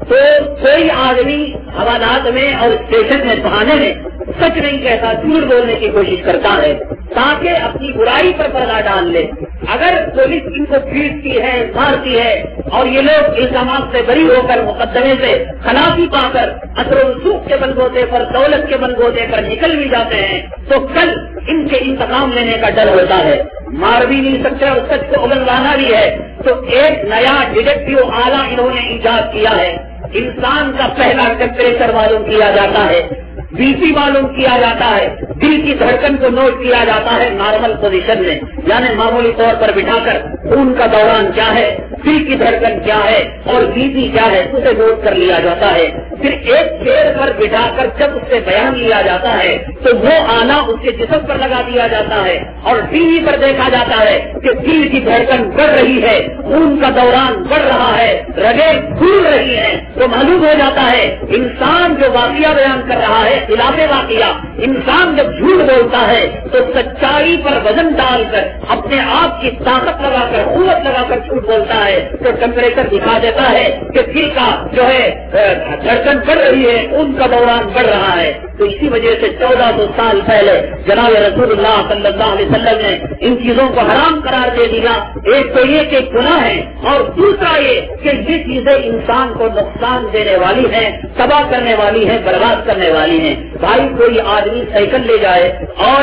تو کوئی آدمی حوالات میں اور اسٹیشن میں بہانے میں سچ نہیں کہتا، جھوٹ بولنے کی کوشش کرتا ہے تاکہ اپنی برائی پر پردہ ڈال لے. اگر پولیس ان کو پیٹتی ہے، مارتی ہے اور یہ لوگ الزامات سے بری ہو کر مقدمے سے خلافی پا کر اثر و رسوخ کے بلبوتے پر، دولت کے بلبوتے پر نکل بھی جاتے ہیں تو کل ان کے انتقام لینے کا ڈر ہوتا ہے. مار بھی نہیں سکتے اور سچ کو اگلوانا بھی ہے. تو ایک نیا ڈیٹیکٹیو آلہ انہوں نے ایجاد کیا ہے. انسان کا پہلا ٹیمپریچر معلوم کیا جاتا ہے، بی پی معلوم کیا جاتا ہے، دل کی دھڑکن کو نوٹ کیا جاتا ہے نارمل پوزیشن میں، یعنی معمولی طور پر بٹھا کر خون کا دوران کیا ہے، دل کی دھڑکن کیا ہے اور بی پی کیا ہے اسے نوٹ کر لیا جاتا ہے. پھر ایک چیئر پر بٹھا کر جب اس سے بیان لیا جاتا ہے تو وہ آلہ اس کے جسم پر لگا دیا جاتا ہے اور ٹی وی پر دیکھا جاتا ہے کہ دل کی دھڑکن بڑھ رہی ہے، خون کا دوران بڑھ رہا ہے، رگیں پھول رہی ہیں. تو معلوم ہو جاتا ہے انسان جو واقعہ بیان کر رہا ہے خلاف واقعہ، انسان جب جھوٹ بولتا ہے تو سچائی پر وزن ڈال کر اپنے آپ کی طاقت لگا کر، قوت لگا کر جھوٹ بولتا ہے تو ٹیمپریچر دکھا دیتا ہے کہ دل کا جو ہے دھڑکن بڑھ رہی ہے، ان کا دوران بڑھ رہا ہے. تو اسی وجہ سے چودہ سو سال پہلے جناب رسول اللہ صلی اللہ علیہ وسلم نے ان چیزوں کو حرام قرار دے دیا. ایک تو یہ کہ گناہ ہے اور دوسرا یہ کہ یہ چیزیں انسان کو نقصان دینے والی ہیں، تباہ کرنے والی ہیں، برباد کرنے والی ہیں. بھائی کوئی آدمی سائیکل لے جائے اور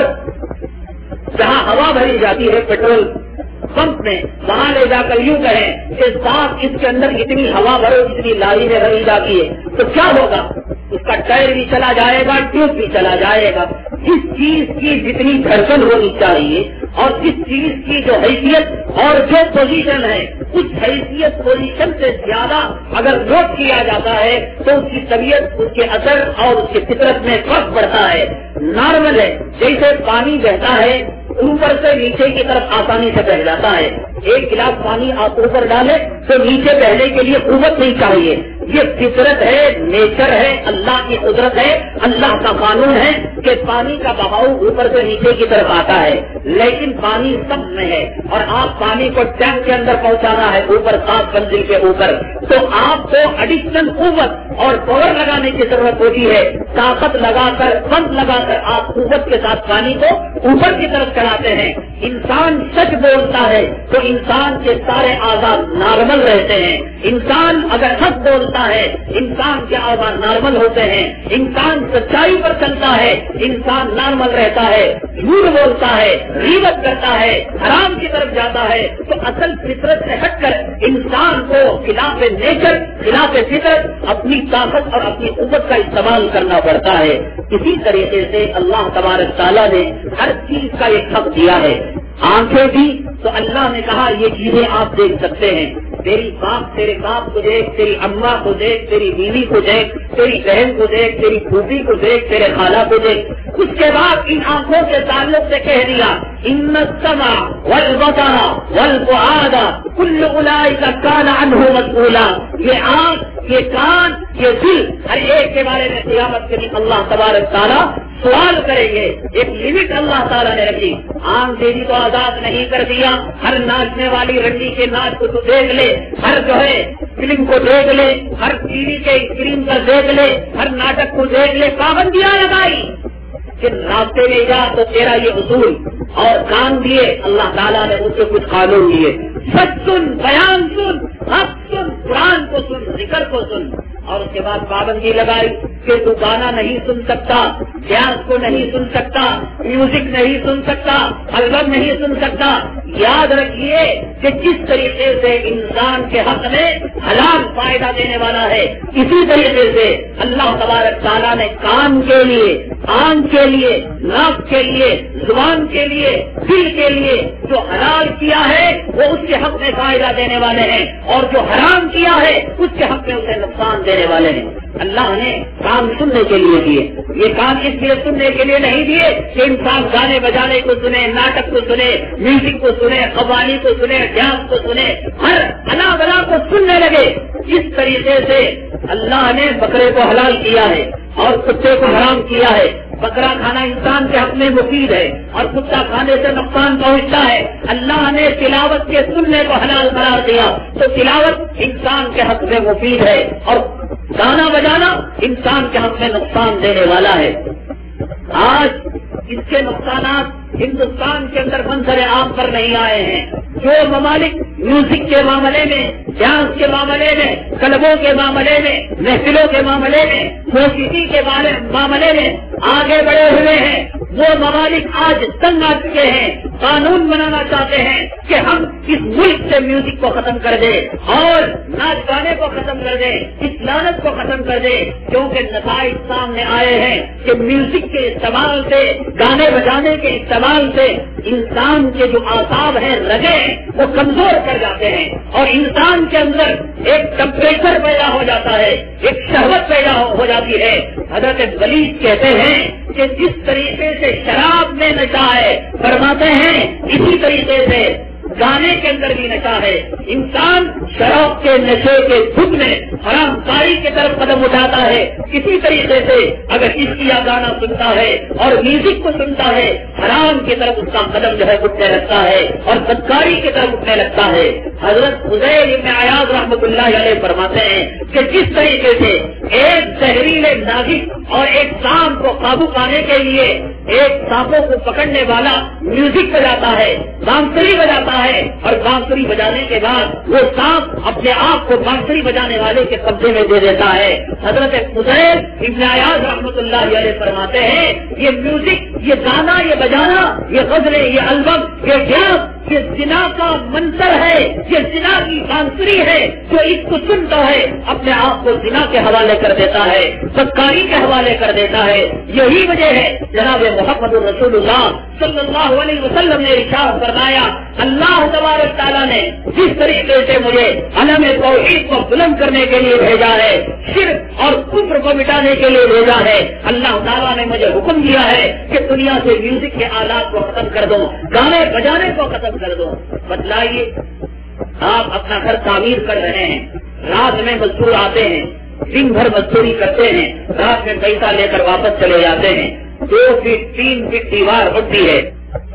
جہاں ہوا بھری جاتی ہے پیٹرول پمپ میں، وہاں لے جا کر یوں کہیں کہ صاف اس کے اندر اتنی ہوا بھرو جتنی لاری میں بھری جاتی ہے تو کیا ہوگا؟ اس کا ٹائر بھی چلا جائے گا، ٹیوب بھی چلا جائے گا. جس چیز کی جتنی دھڑکن ہونی چاہیے اور جس چیز کی جو حیثیت اور جو پوزیشن ہے اس حیثیت پوزیشن سے زیادہ اگر نوٹ کیا جاتا ہے تو اس کی طبیعت، اس کے اثر اور اس کی فطرت میں فرق پڑتا ہے. نارمل ہے، جیسے پانی بہتا ہے اوپر سے نیچے کی طرف آسانی سے بہ جاتا ہے. ایک گلاس پانی آپ اوپر ڈالیں تو نیچے بہنے کے لیے قوت نہیں چاہیے. یہ فطرت ہے، نیچر ہے، اللہ کی قدرت ہے، اللہ کا قانون ہے کہ پانی کا بہاؤ اوپر سے نیچے کی طرف آتا ہے. لیکن پانی سب میں ہے اور آپ پانی کو ٹینک کے اندر پہنچانا ہے اوپر سات منزل کے اوپر، تو آپ کو ایڈیشنل قوت اور پاور لگانے کی ضرورت ہوتی ہے. طاقت لگا کر، پمپ لگا کر آپ قوت کے ساتھ پانی کو اوپر کی طرف چلاتے ہیں. انسان سچ بولتا ہے تو انسان کے سارے اعضاء نارمل رہتے ہیں. انسان اگر حق بولتا ہے انسان کے اعضاء نارمل ہوتے ہیں. انسان سچائی پر چلتا ہے انسان نارمل رہتا ہے. جھوٹ بولتا ہے، غیبت کرتا ہے، حرام کی طرف جاتا ہے تو اصل فطرت سے ہٹ کر انسان کو خلاف نیچر، خلاف فطرت اپنی طاقت اور اپنی قوت کا استعمال کرنا پڑتا ہے. اسی طریقے سے اللہ تبارک تعالیٰ نے ہر چیز کا ایک حق دیا ہے. آنکھیں دی تو اللہ نے کہا یہ چیزیں آپ دیکھ سکتے ہیں. تیری باپ تیرے باپ کو دیکھ، تیری اماں کو دیکھ، تیری بیوی کو دیکھ، تیری بہن کو دیکھ، تیری پھوپھی کو دیکھ، تیرے خالہ کو دیکھ. اس کے بعد ان آنکھوں کے تعلق سے کہہ دیا ان السمع والبصر والفؤاد کل اولئک کان عنہ مسئولا. یہ آنکھ، یہ کان، یہ دل، ہر ایک کے بارے میں قیامت کے دن اللہ تبارک تعالیٰ سوال کریں گے. ایک لمٹ اللہ تعالیٰ نے رکھی. آنکھ دے دی تو آزاد نہیں کر دیا. ہر ناچنے والی رنڈی کے ناچ کو تو دیکھ لے، ہر جو ہے فلم کو دیکھ لے، ہر ٹی وی کے اسکرین پر دیکھ لے، ہر ناٹک کو دیکھ لے. پابندیاں لگائی کہ راستے میں جا تو تیرا یہ اصول. اور کان دیے اللہ تعالیٰ نے اس سے کچھ قانون دیے. سچ سن، بیان سن، حق سن، قرآن کو سن، ذکر کو سن. اور اس کے بعد پابندی لگائی کہ تو گانا نہیں سن سکتا، ڈانس کو نہیں سن سکتا، میوزک نہیں سن سکتا، البم نہیں سن سکتا. یاد رکھیے کہ جس طریقے سے انسان کے حق میں حلال فائدہ دینے والا ہے اسی طریقے سے اللہ تبارک تعالیٰ نے کان کے لیے، آنکھ کے لیے، ناک کے لیے، زبان کے لیے، دل کے لیے جو حلال کیا ہے وہ اس کے حق میں فائدہ دینے والے ہیں اور جو حرام کیا ہے اس کے حق میں اسے نقصان دینے والے ہیں. اللہ نے کان سننے کے لیے دیے. یہ کان اس لیے سننے کے لیے نہیں دیے کہ انسان گانے بجانے کو سنے، ناٹک کو سنے، میوزک کو سنے، قوالی کو سنے، ڈانس کو سنے، ہر انا بنا کو سننے لگے. اس طریقے سے اللہ نے بکرے کو حلال کیا ہے اور کتے کو حرام کیا ہے. بکرا کھانا انسان کے حق میں مفید ہے اور کتا کھانے سے نقصان پہنچتا ہے. اللہ نے تلاوت کے سننے کو حلال قرار دیا تو تلاوت انسان کے حق میں مفید ہے اور گانا بجانا انسان کے حق میں نقصان دینے والا ہے. آج اس کے نقصانات ہندوستان کے اندر منظر عام پر نہیں آئے ہیں. جو ممالک میوزک کے معاملے میں، ڈانس کے معاملے میں، کلبوں کے معاملے میں، محفلوں کے معاملے میں، موسیقی کے معاملے میں آگے بڑھے ہوئے ہیں، وہ ممالک آج تنگ آ چکے ہیں. قانون بنانا چاہتے ہیں کہ ہم اس ملک سے میوزک کو ختم کر دیں اور ناچ گانے کو ختم کر دیں، اس لعنت کو ختم کر دیں، کیونکہ نتائج سامنے آئے ہیں کہ میوزک کے استعمال سے، گانے بجانے کے استعمال سے انسان کے جو اعصاب ہیں، رگیں ہیں، وہ کمزور کر جاتے ہیں اور انسان کے اندر ایک ٹمپریچر پیدا ہو جاتا ہے، ایک شہوت پیدا ہو جاتی ہے. حضرت ولید کہتے ہیں کہ جس طریقے سے شراب میں نشہ ہے، فرماتے ہیں اسی طریقے سے گانے کے اندر بھی نشہ ہے. انسان شراب کے نشے کے دھن میں حرام کاری کی طرف قدم اٹھاتا ہے. اسی طریقے سے اگر اس کی گانا سنتا ہے اور میوزک کو سنتا ہے، حرام کی طرف اس کا قدم جو ہے اٹھنے لگتا ہے اور بدکاری کی طرف اٹھنے لگتا ہے. حضرت فضیل بن عیاض رحمۃ اللہ علیہ فرماتے ہیں کہ جس طریقے سے ایک زہریلے ناگف اور ایک سانپ کو قابو پانے کے لیے ایک سانپوں کو پکڑنے والا میوزک بجاتا ہے، بانسری بجاتا ہے اور بانسری بجانے کے بعد وہ سانپ اپنے آپ کو بانسری بجانے والے کے قبضے میں دے دیتا ہے. حضرت فضیل بن عیاض رحمۃ اللہ علیہ فرماتے ہیں یہ میوزک، یہ گانا، یہ بجانا، یہ غزلیں، یہ البم، یہ ڈانس، یہ زنا کا منظر ہے، یہ زنا کی بانسری ہے. جو اس کو سنتا ہے اپنے آپ کو زنا کے حوالے کر دیتا ہے، بدکاری کے حوالے کر دیتا ہے. یہی وجہ ہے جناب محمد رسول اللہ صلی اللہ علیہ وسلم نے ارشاد فرمایا، اللہ تبارک تعالیٰ نے جس طریقے سے مجھے علم توحید کو بلند کرنے کے لیے بھیجا ہے، شرک اور کفر کو مٹانے کے لیے بھیجا ہے، اللہ تعالیٰ نے مجھے حکم دیا ہے کہ دنیا سے میوزک کے آلات کو ختم کر دو، گانے بجانے کو ختم کر دو. بتلائیے، آپ اپنا گھر تعمیر کر رہے ہیں، رات میں مزدور آتے ہیں، دن بھر مزدوری کرتے ہیں، رات میں پیسہ لے کر واپس چلے جاتے ہیں. دو فٹ تین فٹ دیوار ہوتی ہے،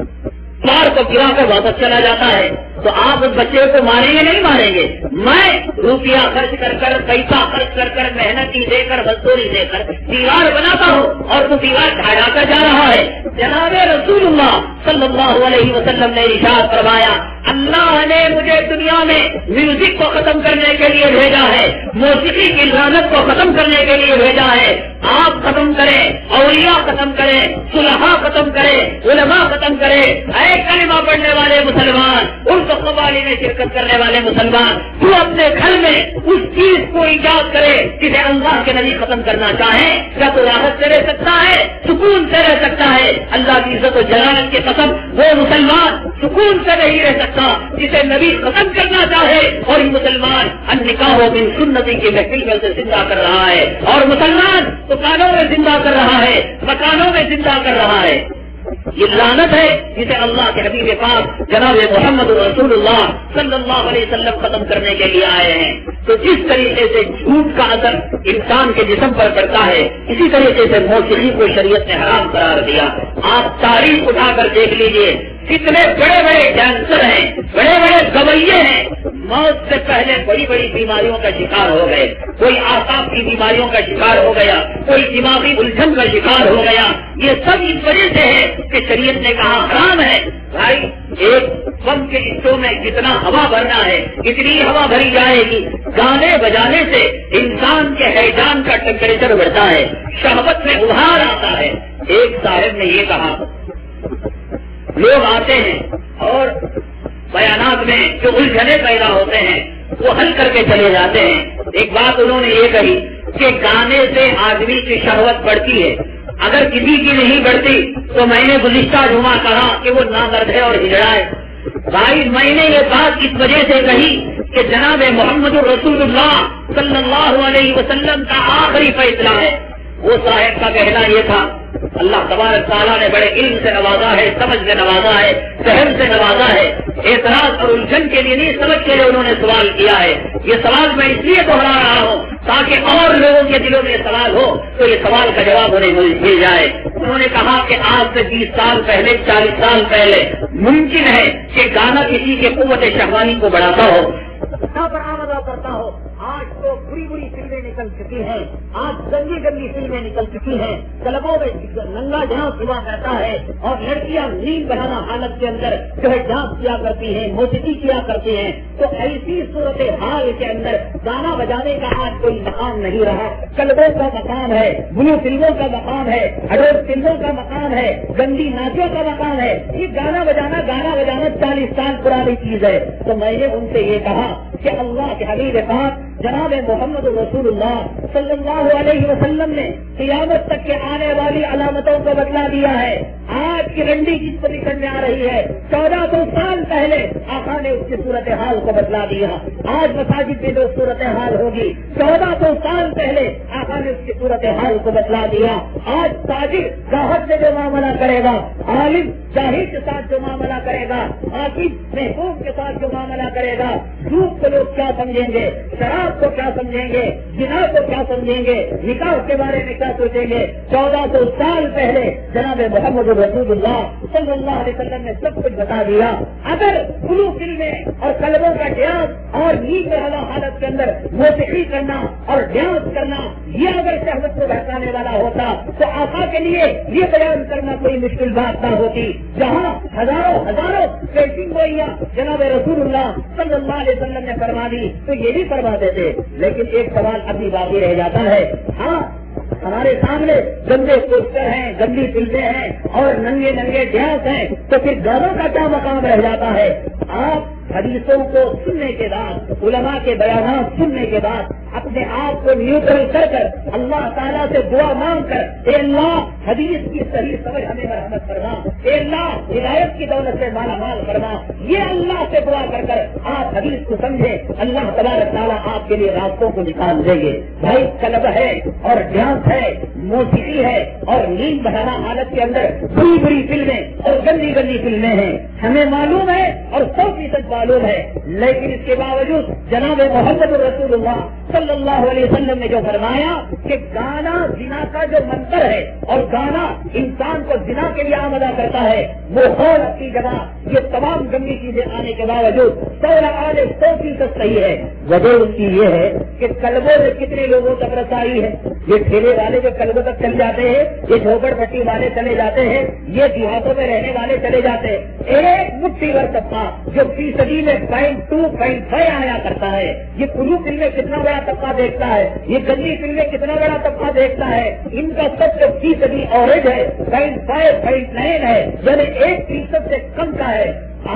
دیوار کو گرا کر واپس چلا جاتا ہے، تو آپ اس بچے کو ماریں گے نہیں ماریں گے؟ میں روپیہ خرچ کر کر، پیسہ خرچ کر کر، محنتی دے کر، مزدوری دے کر دیوار بناتا ہوں اور وہ دیوار ڈھا کر جا رہا ہے. جناب رسول اللہ صلی اللہ علیہ وسلم نے ارشاد فرمایا، اللہ نے مجھے دنیا میں میوزک کو ختم کرنے کے لیے بھیجا ہے، موسیقی کی لعنت کو ختم کرنے کے لیے بھیجا ہے. آپ ختم کریں، اولیاء ختم کریں، صلحاء ختم کریں، علماء ختم کریں. اے کلمہ پڑھنے والے مسلمان، ان قوالی میں شرکت کرنے والے مسلمان، تو اپنے گھر میں اس چیز کو ایجاد کرے جسے اللہ کے نبی ختم کرنا چاہیں. کیا تو راحت سے رہ سکتا ہے، سکون سے رہ سکتا ہے؟ اللہ کی عزت و جلالت کی قسم، وہ مسلمان سکون سے نہیں رہ سکتا جسے نبی ختم کرنا چاہے. اور یہ مسلمان ان نکاح من سنتی کی محفل میں سے زندہ کر رہا ہے، اور مسلمان دکانوں میں زندہ کر رہا ہے، مکانوں میں زندہ کر رہا ہے. یہ لعنت ہے جسے اللہ کے حبیب پاک جناب محمد رسول اللہ صلی اللہ علیہ وسلم ختم کرنے کے لیے آئے ہیں. تو جس طریقے سے جھوٹ کا اثر انسان کے جسم پر پڑتا ہے، اسی طریقے سے موسیقی کو شریعت نے حرام قرار دیا. آپ تاریخ اٹھا کر دیکھ لیجئے، کتنے بڑے بڑے ڈانسر ہیں، بڑے بڑے گویے ہیں، موت سے پہلے بڑی بڑی بیماریوں کا شکار ہو گئے. کوئی اعصاب کی بیماریوں کا شکار ہو گیا، کوئی دماغی الجھن کا شکار ہو گیا. یہ سب اس وجہ سے ہے کہ شریعت نے کہا حرام ہے. بھائی، ایک بم کے حصوں میں جتنا ہوا بھرنا ہے اتنی ہوا بھری جائے گی. گانے بجانے سے انسان کے حیضان کا ٹیمپریچر بڑھتا ہے، شہوت میں ابھار آتا ہے. ایک صاحب نے یہ کہا، لوگ آتے ہیں اور بیانات میں جو الجھنے پیدا ہوتے ہیں وہ حل کر کے چلے جاتے ہیں. ایک بات انہوں نے یہ کہی کہ گانے سے آدمی کی شہوت بڑھتی ہے، اگر کسی کی نہیں بڑھتی تو میں نے گزشتہ جمعہ کہا کہ وہ نامرد ہے اور ہجڑا ہے. بھائی، میں نے یہ بات اس وجہ سے کہی کہ جناب محمد رسول اللہ صلی اللہ علیہ وسلم کا آخری فیصلہ ہے. وہ صاحب کا کہنا یہ تھا، اللہ تبارک تعالیٰ نے بڑے علم سے نوازا ہے، سمجھ سے نوازا ہے، فہم سے نوازا ہے. اعتراض اور الجھن کے لیے نہیں، سمجھ کے لیے انہوں نے سوال کیا ہے. یہ سوال میں اس لیے دہرا رہا ہوں تاکہ اور لوگوں کے دلوں میں یہ سوال ہو تو یہ سوال کا جواب انہیں مل جائے. انہوں نے کہا کہ آج سے بیس سال پہلے، چالیس سال پہلے ممکن ہے کہ گانا کسی کے قوت شہوانی کو بڑھاتا ہو، برآمدہ کرتا ہو. آج تو बुरी बुरी फिल्में निकल चुकी हैं, आज गंदी गंदी फिल्में निकल चुकी हैं, क्लबों में नंगा डांस हुआ करता है और लड़कियां नींद बहाना हालत के अंदर जो है डांस किया करती हैं, मौसीकी किया करती हैं। तो ऐसी सूरत हाल के अंदर गाना बजाने का आज कोई मकाम नहीं रहा। क्लबों का मकाम है, ब्लू फिल्मों का मकाम है, अडोल फिल्मों का मकाम है, गंदी नाचों का मकाम है। ये गाना बजाना गाना बजाना चालीस साल पुरानी चीज है। तो मैंने उनसे ये कहा कि अल्लाह के हबीब पाक जनाब मोहम्मद रसूलुल्लाह सल्लल्लाहु अलैहि वसल्लम ने क़यामत तक के आने वाली अलामतों को बतला दिया है। आज की रंडी किस पर निकलने आ रही है, चौदह सौ साल पहले आका ने उसकी सूरत हाल को बतला दिया। आज मसाजिद में जो सूरत हाल होगी, चौदह सौ साल पहले आका ने उसकी सूरत हाल को बतला दिया। आज ताजिर ग्राहक से जो मामला करेगा, आलिम जाहिर के साथ जो मामला करेगा, आकिब महबूब के साथ जो मामला करेगा, झूठ को लोग क्या समझेंगे, शराब को क्या समझेंगे, जिना को क्या समझेंगे, निकाह के बारे में क्या सोचेंगे। चौदह सौ साल पहले जनाब मोहम्मद रसूलुल्लाह सल्लल्लाहु अलैहि वसल्लम ने सब कुछ बता दिया। अगर ब्लू फिल्में और क्लबों का डांस और नींद वाला हालत के अंदर मौसीकी करना और डांस करना ये अगर शहवत को बहकाने वाला होता तो आका के लिए ये बयान करना कोई मुश्किल बात न होती। जहाँ हजारों हजारों पेशिंग गोइयां जनाब रसूलुल्लाह सल्लल्लाहु अलैहि वसल्लम ने फरमा दी तो ये भी फरमा देते। लेकिन एक सवाल अभी बाकी रह जाता है। हाँ, हमारे सामने गंदे पोस्टर हैं, गंदी फिल्में हैं और नंगे नंगे डांस हैं, तो फिर गानों का क्या मकाम रह जाता है। आप हदीसों को सुनने के बाद, उलमा के बयानात सुनने के बाद अपने आप को न्यूट्रल कर कर अल्लाह ताला से दुआ मांग कर, ए अल्लाह हदीस की सही समझ हमें मरहमत फरमा, ए अल्लाह हिदायत की दौलत से माला माल फरमा, ये अल्लाह से दुआ कर कर आप हदीस को समझे, अल्लाह तबारक ताला आपके लिए रास्तों को निकाल देंगे। भाई क्लब है और डांस है, मौसीकी है और नींद बहाना हालत के अंदर बुरी बुरी फिल्में और गंदी गंदी फिल्में हैं, हमें मालूम है और सौ फीसद मालूम है। लेकिन इसके बावजूद जनाब मोहम्मद रसूलुल्लाह सल्लल्लाहु अलैहि वसल्लम ने जो फरमाया कि गाना जिना का जो मंत्र है और गाना इंसान को जिना के लिए आमदा करता है, वो और अपनी जगह ये तमाम गंदी चीजें आने के बावजूद सौरा आने सौ फीसद सही है। वजह उसकी ये है कि कल्बों में कितने लोगों तक रसाई है। ये ठेले वाले जो कल्बों तक चले जाते हैं, ये झोपड़पट्टी वाले चले जाते हैं, ये देहातों में रहने वाले चले जाते हैं। एक मुट्ठी भर तबका जो फीसदी में पॉइंट टू पॉइंट फाइव आया करता है, ये पुलू फिल्में कितना बड़ा तबका देखता है, ये गंदी फिल्में कितना बड़ा तबका देखता है। इनका सब जो फीसदी ऑरेंज है पॉइंट फाइव पॉइंट नाइन है, यानी एक फीसद से कम का है।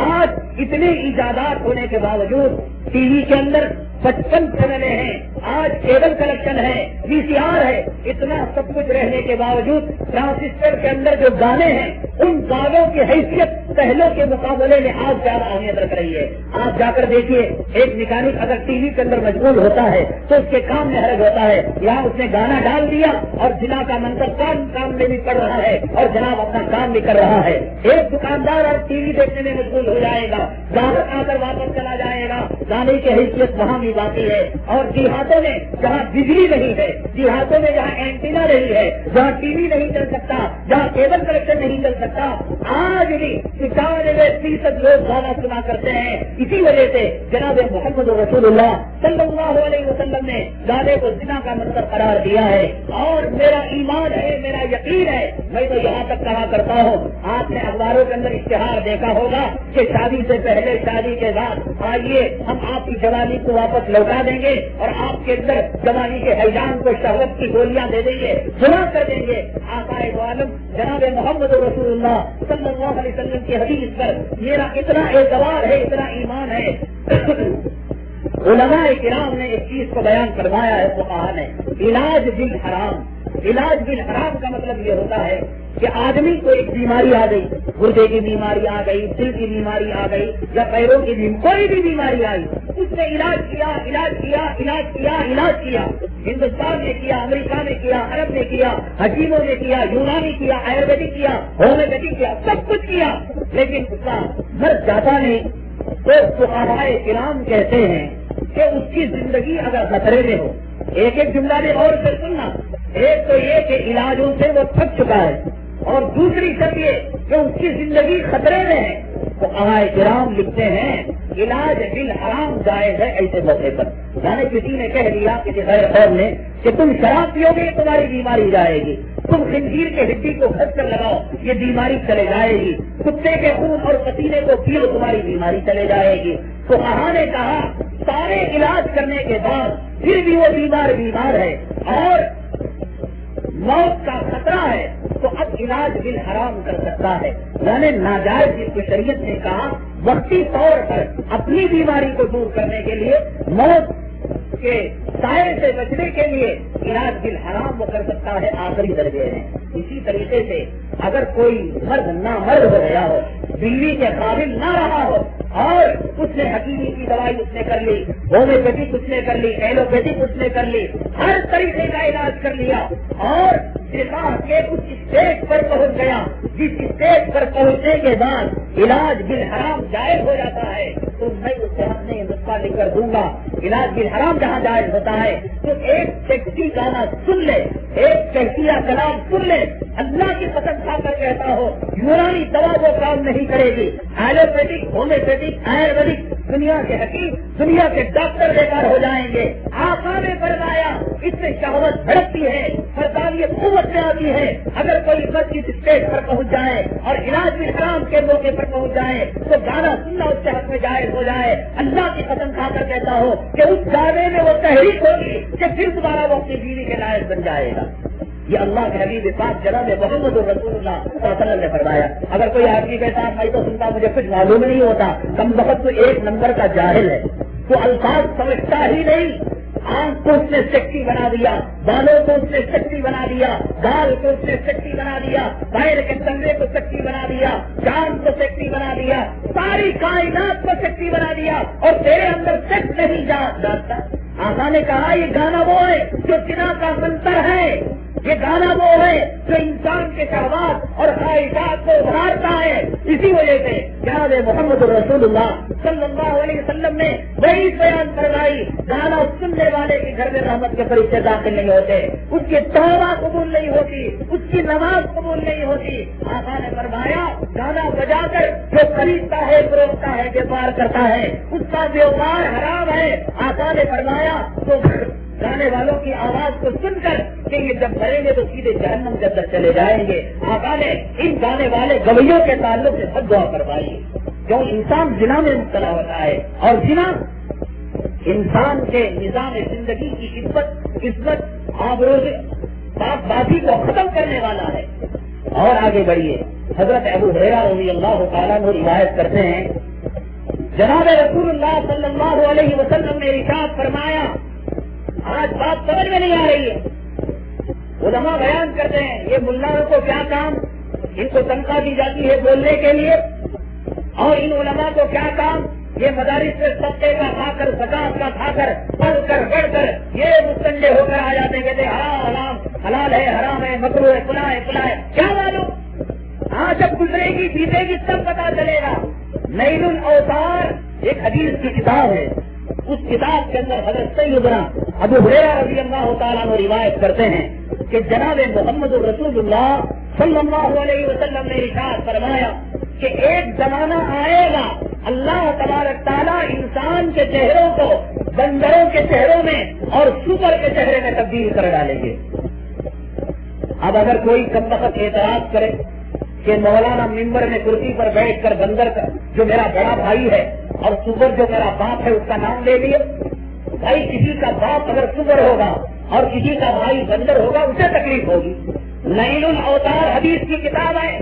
आज इतने इजादात होने के बावजूद टीवी के अंदर पचपन चैनलें हैं, आज केबल कलेक्शन है, वीसीआर है, इतना सब कुछ रहने के बावजूद ट्रांजिस्टर के अंदर जो गाने हैं उन गानों की हैसियत पहलों के मुकाबले में आज ज्यादा अहमियत रख रही है। आप जाकर देखिए, एक मैकेनिक अगर टीवी के अंदर मशगूल होता है तो उसके काम में हर्ज होता है। यहाँ उसने गाना डाल दिया और जिना का मंत्र काम काम में भी पड़ रहा है और जनाब अपना काम भी कर रहा है। एक दुकानदार और टीवी देखने में मशगूल हो जाएगा, ग्राहक आकर वापस चला जाएगा, गाने की हैसियत वहाँ भी बाकी है। और देहातों में जहाँ बिजली नहीं है, देहातों में जहाँ एंटीना नहीं है, जहाँ टीवी नहीं चल सकता, जहाँ केबल कनेक्शन नहीं चल सकता, आज भी पिचानवे फीसद लोग गाना सुना करते हैं। इसी वजह से जनाब मोहम्मद रसूलुल्लाह सल्लल्लाहु अलैहि वसल्लम ने गाने को जिना का मंत्र करार दिया है। और मेरा ईमान है, मेरा यकीन है, मैं तो यहाँ तक कहा करता हूँ, आपने अखबारों के अंदर इश्तिहार देखा होगा कि शादी से पहले, शादी के बाद आइए हम आपकी जवानी को वापस लौटा देंगे और आपके अंदर जवानी के हैजान को शहवत की गोलियां दे देंगे, गुनाह कर देंगे। आकाए दो आलम जनाब मोहम्मद रसूलुल्लाह सल्लल्लाहु अलैहि वसल्लम की हदीस पर मेरा इतना एतबार है, इतना ईमान है। उलमाए किराम ने इस चीज को बयान करवाया है, फुक़हा ने, इलाज बिल हराम। इलाज बिल हराम का मतलब ये होता है कि आदमी को एक बीमारी आ गई, गुर्दे की बीमारी आ गई, दिल की बीमारी आ गई या पैरों की बीमारी, कोई भी बीमारी आई, उसने इलाज किया इलाज किया इलाज किया इलाज किया हिंदुस्तान में किया, अमेरिका में किया, अरब में किया, हकीमों ने किया, यूनानी किया, आयुर्वेदिक किया, होम्योपैथिक किया, सब कुछ किया, लेकिन उसका मर जाता नहीं। तो फुक़हाए किराम कहते हैं कि उसकी जिंदगी अगर खतरे में हो, एक एक जुमला में और से सुनना, एक तो ये कि इलाजों से वो थक चुका है और दूसरी शर्त ये कि उसकी जिंदगी खतरे में है। तो फुक़हाए किराम लिखते हैं علاج بالحرام جائز ہے ایسے موقع پر. یعنی کسی نے کہہ دیا کسی غیر قوم نے کہ تم شراب پیو گے تمہاری بیماری جائے گی, تم خنزیر کے ہڈی کو گھس کر لگاؤ یہ بیماری چلے جائے گی, کتے کے خون اور پسینے کو پیو تمہاری بیماری چلے جائے گی. تو کہاں نے کہا سارے علاج کرنے کے بعد پھر بھی وہ بیمار بیمار ہے اور موت کا خطرہ ہے تو اب علاج بالحرام کر سکتا ہے. یعنی ناجائز جس کو شریعت نے کہا وقتی طور پر اپنی بیماری کو دور کرنے کے لیے, موت کے سائے سے بچنے کے لیے علاج بالحرام وہ کر سکتا ہے آخری درجے میں. اسی طریقے سے اگر کوئی مرد نہ مرد ہو گیا ہو, بیوی کے قابل نہ رہا ہو اور اس نے حکیمی کی دوائی اس نے کر لی, ہومیوپیتھک اس نے کر لی, ایلوپیتھک اس نے کر لی, ہر طریقے کا علاج کر لیا اور شفا کے اس اسٹیج پر پہنچ گیا جس اسٹیج پر پہنچنے کے بعد علاج بالحرام جائز ہو جاتا ہے, تو میں اس سے اپنے نسخہ لکھ کر دوں گا. علاج بالحرام جہاں جائز ہوتا ہے تو ایک سیکسی گانا سن لے, ایک سیکسیہ کلام سن لے, اللہ کی قسم کھا کر کہتا ہو یونانی دوا وہ کام نہیں کرے گی, ایلوپیتھک, ہومیوپیتھک, آیورویدک, دنیا کے حکیم, دنیا کے ڈاکٹر بیکار ہو جائیں گے. آقا نے فرمایا اس سے شہوت بھڑکتی ہے, فردانیت قوت میں آتی ہے. اگر کوئی مسجد اسٹیج پر پہنچ جائے اور علاج بالحرام کے موقع پر پہنچ جائے تو گانا سننا اس کے حق میں جائز ہو جائے. اللہ کی قسم کھا کر کہتا ہو کہ اس گانے میں وہ تحریک ہوگی کہ پھر دوبارہ وہ اپنی بیوی کے لائق بن جائے گا. یہ اللہ کے حبیب پاک جناب محمد رسول اللہ صلی اللہ علیہ وسلم نے فرمایا. اگر کوئی آدمی کہتا میں تو سنتا مجھے کچھ معلوم نہیں ہوتا, کم وقت تو ایک نمبر کا جاہل ہے, تو الفاظ سمجھتا ہی نہیں. آنکھ کو اس نے سیکسی بنا دیا, بالوں کو اس نے سیکسی بنا دیا, گال کو اس نے سیکسی بنا دیا, پیر کے تنگے کو سیکسی بنا دیا, چاند کو سیکسی بنا دیا, ساری کائنات کو سیکسی بنا دیا اور تیرے اندر سیکس نہیں جانتا. آقا نے کہا یہ گانا وہ ہے جو زنا کا منتر ہے, یہ گانا وہ ہے جو انسان کے شہوات اور خواہشات کو ابھارتا ہے. اسی وجہ سے جناب محمد رسول اللہ صلی اللہ علیہ وسلم نے وہی بیان فرمائی, گانا سننے والے کے گھر میں رحمت کے فرشتے داخل نہیں ہوتے, اس کی توبہ قبول نہیں ہوتی, اس کی نماز قبول نہیں ہوتی. آقا نے فرمایا گانا بجا کر جو خریدتا ہے, فروختا ہے, ویپار کرتا ہے, اس کا ویوہار حرام ہے. آقا نے فرمایا تو گانے والوں کی آواز کو سن کر کہ یہ جب مریں گے تو سیدھے جہنم کے اندر چلے جائیں گے. آقا نے ان گانے والے گویوں کے تعلق سے حد دعا کروائی. جو انسان زنا میں مبتلا ہوتا ہے اور زنا انسان کے نظام زندگی کی عزت عزت آبروز پاک بازی کو ختم کرنے والا ہے. اور آگے بڑھیے, حضرت ابو ہریرہ رضی اللہ تعالیٰ عنہ روایت کرتے ہیں جناب رسول اللہ صلی اللہ علیہ وسلم نے ارشاد فرمایا, آج بات سمجھ میں نہیں آ رہی ہے. علماء بیان کرتے ہیں یہ ملاؤں کو کیا کام, ان کو تنخواہ دی جاتی ہے بولنے کے لیے, اور ان علماء کو کیا کام, یہ مدارس سے صدقے کا کھا کر, زکات کا کھا کر, پڑھ کر بڑھ کر یہ مستنڈے ہو کر آ جاتے ہیں, کہتے حرام حرام, حلال ہے حرام ہے, مکروہ ہے, فلاں ہے فلاں ہے. کیا معلوم, ہاں جب گزرے گی بیتے گی تب پتا چلے گا. نیل الاوطار ایک حدیث کی کتاب ہے, اس کتاب کے اندر حضرت سیدنا ابو ہریرہ رضی اللہ تعالیٰ عنہ روایت کرتے ہیں کہ جناب محمد رسول اللہ صلی اللہ علیہ وسلم نے ارشاد فرمایا کہ ایک زمانہ آئے گا اللہ تبارک تعالیٰ انسان کے چہروں کو بندروں کے چہروں میں اور سور کے چہرے میں تبدیل کر ڈالیں گے. اب اگر کوئی کم وقت اعتراض کرے کہ مولانا ممبر میں کرسی پر بیٹھ کر بندر کا جو میرا بڑا بھائی ہے اور سور جو میرا باپ ہے اس کا نام لے لیے, بھائی کسی کا باپ اگر سور ہوگا اور کسی کا بھائی بندر ہوگا اسے تکلیف ہوگی. نیل الاوطار حدیث کی کتاب ہے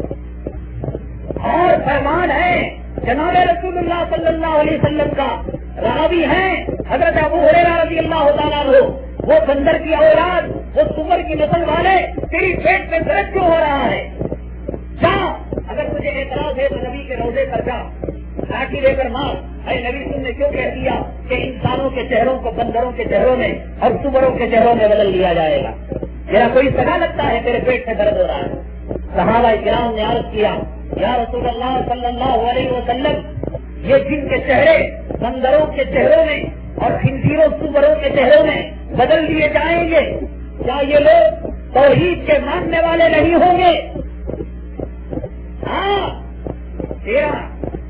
اور فرمان ہے جناب رسول اللہ صلی اللہ علیہ وسلم کا. راوی ہے حضرت ابو ہریرہ رضی اللہ تعالیٰ عنہ, وہ بندر کی اولاد, وہ سور کی نسل والے, تیری پیٹ میں درد کیوں ہو رہا ہے, جا اگر تجھے اعتراض ہے تو نبی کے روزے پر جا, لاٹھی لے کر مار. اے نبی تم نے کیوں کہہ دیا کہ انسانوں کے چہروں کو بندروں کے چہروں میں اور سوروں کے چہروں میں بدل لیا جائے گا, تیرا کوئی سگا لگتا ہے تیرے پیٹ میں درد ہو رہا ہے. صحابہ کرام نے عرض کیا یا رسول اللہ صلی اللہ علیہ وسلم, یہ جن کے چہرے بندروں کے چہروں میں اور خنزیروں سوروں کے چہروں میں بدل دیے جائیں گے, کیا یہ لوگ توحید کے ماننے والے نہیں ہوں گے؟ ہاں, تیرا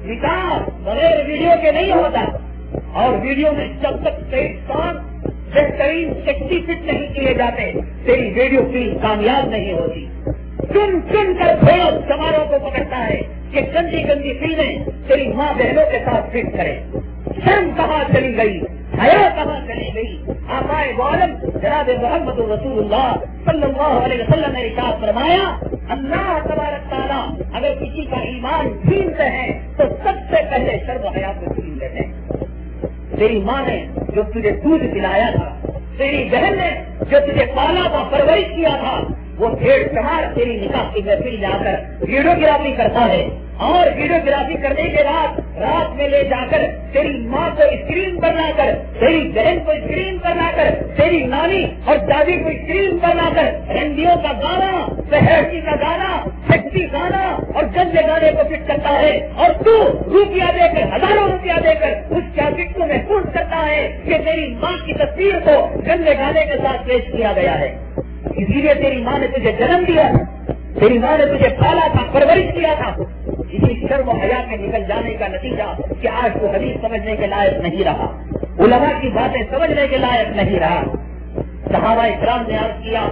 نکاح بغیر ویڈیو کے نہیں ہوتا، اور ویڈیو میں جب تک تیری کام بہترین سیکسی فٹ نہیں کیے جاتے تیری ویڈیو فلم کامیاب نہیں ہوتی. چن چن کر بھیڑ سواروں کو پکڑتا ہے کہ گندی گندی فلمیں تیری ماں بہنوں کے ساتھ فٹ کرے. شرم کہاں چلی گئی، حیا کہاں چلی گئی. آقائے عالم جناب محمد رسول اللہ صلی اللہ علیہ وسلم نے ارشاد فرمایا، اللہ تبارک تعالیٰ اگر کسی کا ایمان چھینتے ہیں تو سب سے پہلے شرم و حیا کو چھین لیتے ہیں. تیری ماں نے جو تجھے دودھ پلایا تھا، تیری بہن نے جو تجھے پالا تھا، پرورش کیا تھا، وہ بھیڑ چمار تیری نکاح کی محفل جا کر ویڈیوگرافی کرتا ہے، اور ویڈیوگرافی کرنے کے بعد رات میں لے جا کر تیری ماں کو اسکرین پر لا کر، تیری بہن کو اسکرین پر لا کر، تیری نانی اور دادی کو اسکرین پر لا کر رنڈیوں کا گانا، سہرسی کا گانا، سیکسی گانا اور گندے گانے کو فٹ کرتا ہے، اور تو روپیہ دے کر، ہزاروں روپیہ دے کر اس کیسٹ کو محفوظ کرتا ہے کہ تیری ماں کی تصویر کو گندے گانے کے ساتھ پیش کیا گیا ہے. اسی لیے تیری ماں نے تجھے جنم دیا، تیری ماں نے تجھے پالا تھا، پرورش کیا تھا. اسی شرم و حیا کے نکل جانے کا نتیجہ کہ آج تو حدیث سمجھنے کے لائق نہیں رہا، علماء کی باتیں سمجھنے کے لائق نہیں رہا. صحابہ اکرام نے عرض کیا،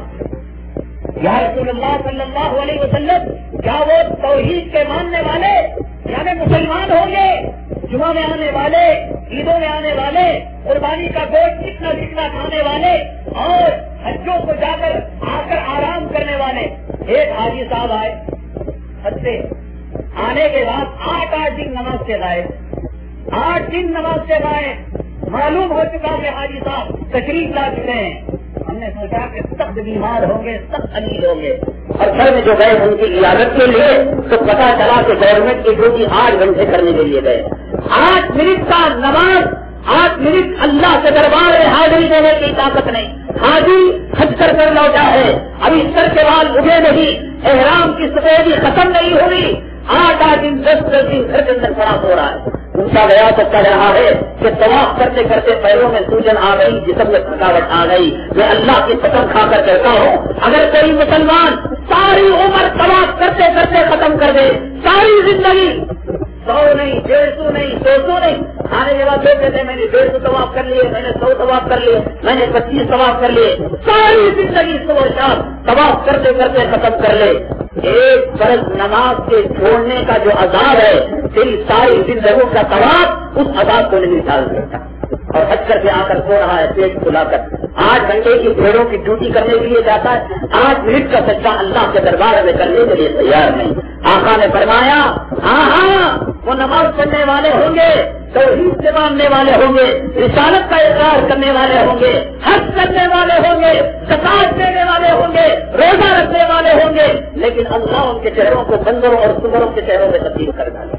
یا رسول اللہ صلی اللہ علیہ وسلم، کیا وہ توحید کے ماننے والے یعنی مسلمان ہوں گے، جمعہ میں آنے والے، عیدوں میں آنے والے، قربانی کا گوشت کتنا کتنا کھانے والے، اور حجوں کو جا کر آ کر آرام کرنے والے؟ ایک حاجی صاحب آئے حج سے، آنے کے بعد آٹھ آٹھ دن نماز سے غائب، آٹھ دن نماز سے غائب. معلوم ہو چکا کہ حاجی صاحب تشریف لا چکے ہیں. ہم نے سوچا کہ سخت بیمار ہوں گے، سخت علیل ہوں گے، اور گھر میں جو گئے ان کی عیادت کے لیے تو پتا چلا کہ گورنمنٹ کی ڈیوٹی آٹھ گھنٹے کرنے کے لیے گئے. آٹھ منٹ کا نماز، آٹھ منٹ اللہ کے دربار میں حاضری دینے کی طاقت نہیں. حاجی حج کر کر لوٹا ہے، ابھی سر کے بال اٹھے نہیں، احرام کی سفیدی ختم نہیں ہوئی، آٹھ آٹھ دن دس دس دن گھر کے اندر پڑا ہو رہا ہے. پوچھا گیا تو کہہ رہا ہے کہ طواف کرتے کرتے پیروں میں سوجن آ گئی، جسم میں تھکاوٹ آ گئی. میں اللہ کی قسم کھا کر کہتا ہوں، اگر کوئی مسلمان ساری عمر طواف کرتے کرتے ختم کر دے، ساری زندگی، سو نہیں، ڈیڑھ سو نہیں، دو سو نہیں، آنے کے بعد کہتے ہیں میں نے ڈیڑھ سو طواف کر لیے، میں نے سو طواف کر لیے، میں نے پچیس طواف کر لیے، ساری زندگی صبح شام طواف کرتے کرتے ختم کر لے. ایک فرض نماز کے چھوڑنے کا جو عذاب ہے، تیری ساری زندگیوں کا طواف اس عذاب کو نہیں ڈال سکتا. اور حج کر کے آ کر سو رہا ہے پیٹ کھلا کر، آٹھ گھنٹے کی بھیڑوں کی ڈیوٹی کرنے کے لیے جاتا ہے، آٹھ منٹ کا سچا اللہ کے دربار میں کرنے کے لیے تیار نہیں. آقا نے فرمایا، ہاں ہاں وہ نماز پڑھنے والے ہوں گے، توحید سے ماننے والے ہوں گے، رسالت کا اقرار کرنے والے ہوں گے، حج کرنے والے ہوں گے، زکات دینے والے ہوں گے، روزہ رکھنے والے ہوں گے، لیکن اللہ ان کے چہروں کو بندروں اور سوروں کے چہروں میں تبدیل کر ڈالے.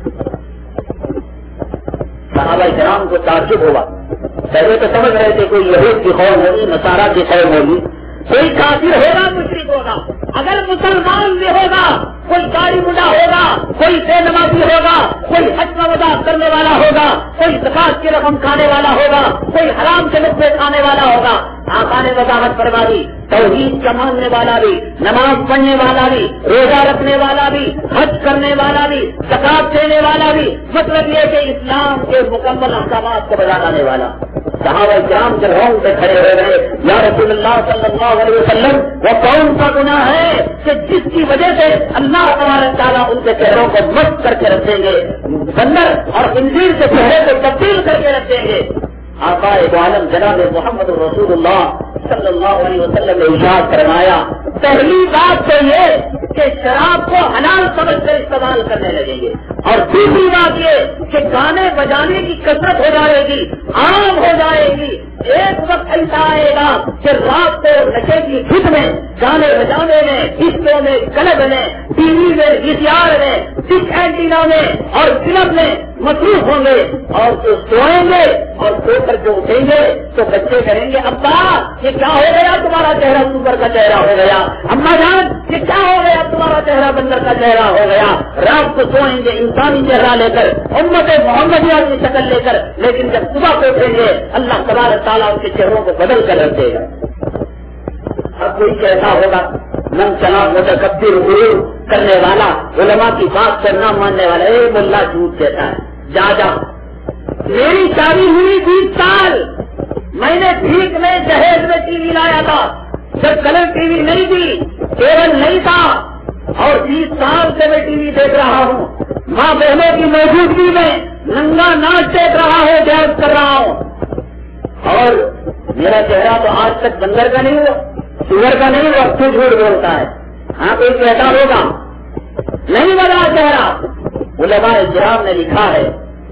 صحابہ کرام کو تعجب ہوا. پہلے تو سمجھ رہے تھے کوئی یہود کی قوم ہوگی، نصارہ کی قوم ہوگی، کوئی کافر ہوگا، مشرک ہوگا. اگر مسلمان بھی ہوگا، کوئی داڑھی مڈا ہوگا، کوئی بے نمازی ہوگا، کوئی حج کا وعدہ کرنے والا ہوگا، کوئی زکات کی رقم کھانے والا ہوگا، کوئی حرام کے لقمے کھانے والا ہوگا. آقا نے وضاحت فرما دی، توحید کا ماننے والا بھی، نماز پڑھنے والا بھی، روزہ رکھنے والا بھی، حج کرنے والا بھی، زکات دینے والا بھی، مطلب یہ کہ اسلام کے مکمل احکامات کو بجا لانے والا. صحابہ کرام جب ہوں سے کھڑے ہو گئے، یا رسول اللہ صلی اللہ علیہ وسلم، وہ کون سا گناہ ہے کہ جس کی وجہ سے اللہ تبارک تعالیٰ ان کے چہروں کو مست کر کے رکھیں گے، بندر اور خنزیر کے چہرے کو تبدیل کر کے رکھیں گے؟ آقا عالم جناب محمد رسول اللہ صلی اللہ علیہ وسلم نے ارشاد فرمایا، پہلی بات تو یہ کہ شراب کو حلال سمجھ کر استعمال کرنے لگیں گے، اور دوسری بات یہ کہ گانے بجانے کی کثرت ہو جائے گی، عام ہو جائے گی. ایک وقت ایسا آئے گا کہ رات کو نشے کی دھت میں، گانے بجانے میں، ڈسکو میں، کلب میں، ٹی وی میں، ویسیار میں، سکھ اینٹینا میں اور فلم میں مصروف ہوں گے، اور جو سوئیں گے اور سو کر جو اٹھیں گے تو بچے کہیں گے، ابا یہ کیا ہو گیا تمہارا چہرہ سور کا چہرہ ہو گیا، اماں جان یہ کیا ہو گیا تمہارا چہرہ بندر کا چہرہ ہو گیا. رات کو سوئیں گے انسانی چہرہ لے کر، امت محمدیہ کی شکل لے کر، لیکن جب صبح کو اٹھیں گے اللہ تبارک تعالیٰ ان کے چہروں کو بدل کر رکھ دے گا. اب کوئی کیسا ہوگا؟ من چلا متکبر غرور کرنے والا، علماء کی بات پر نہ ماننے والا، اے ملا جھوٹ کہتا ہے، جا جا میری شادی ہوئی بیس سال، میں نے بھیک میں جہیز میں ٹی وی لایا تھا، جب کلر ٹی وی نہیں تھی، کیبل نہیں تھا، اور بیس سال سے میں ٹی وی دیکھ رہا ہوں، ماں بہنوں کی موجودگی میں ننگا ناچ دیکھ رہا ہوں، جائز کر رہا ہوں، اور میرا چہرہ تو آج تک بندر کا نہیں ہوا، سور کا نہیں ہوا، تو جھوٹ بولتا ہے۔ ہاں کوئی کہتا ہوگا نہیں بنا چہرہ، علماء کرام نے لکھا ہے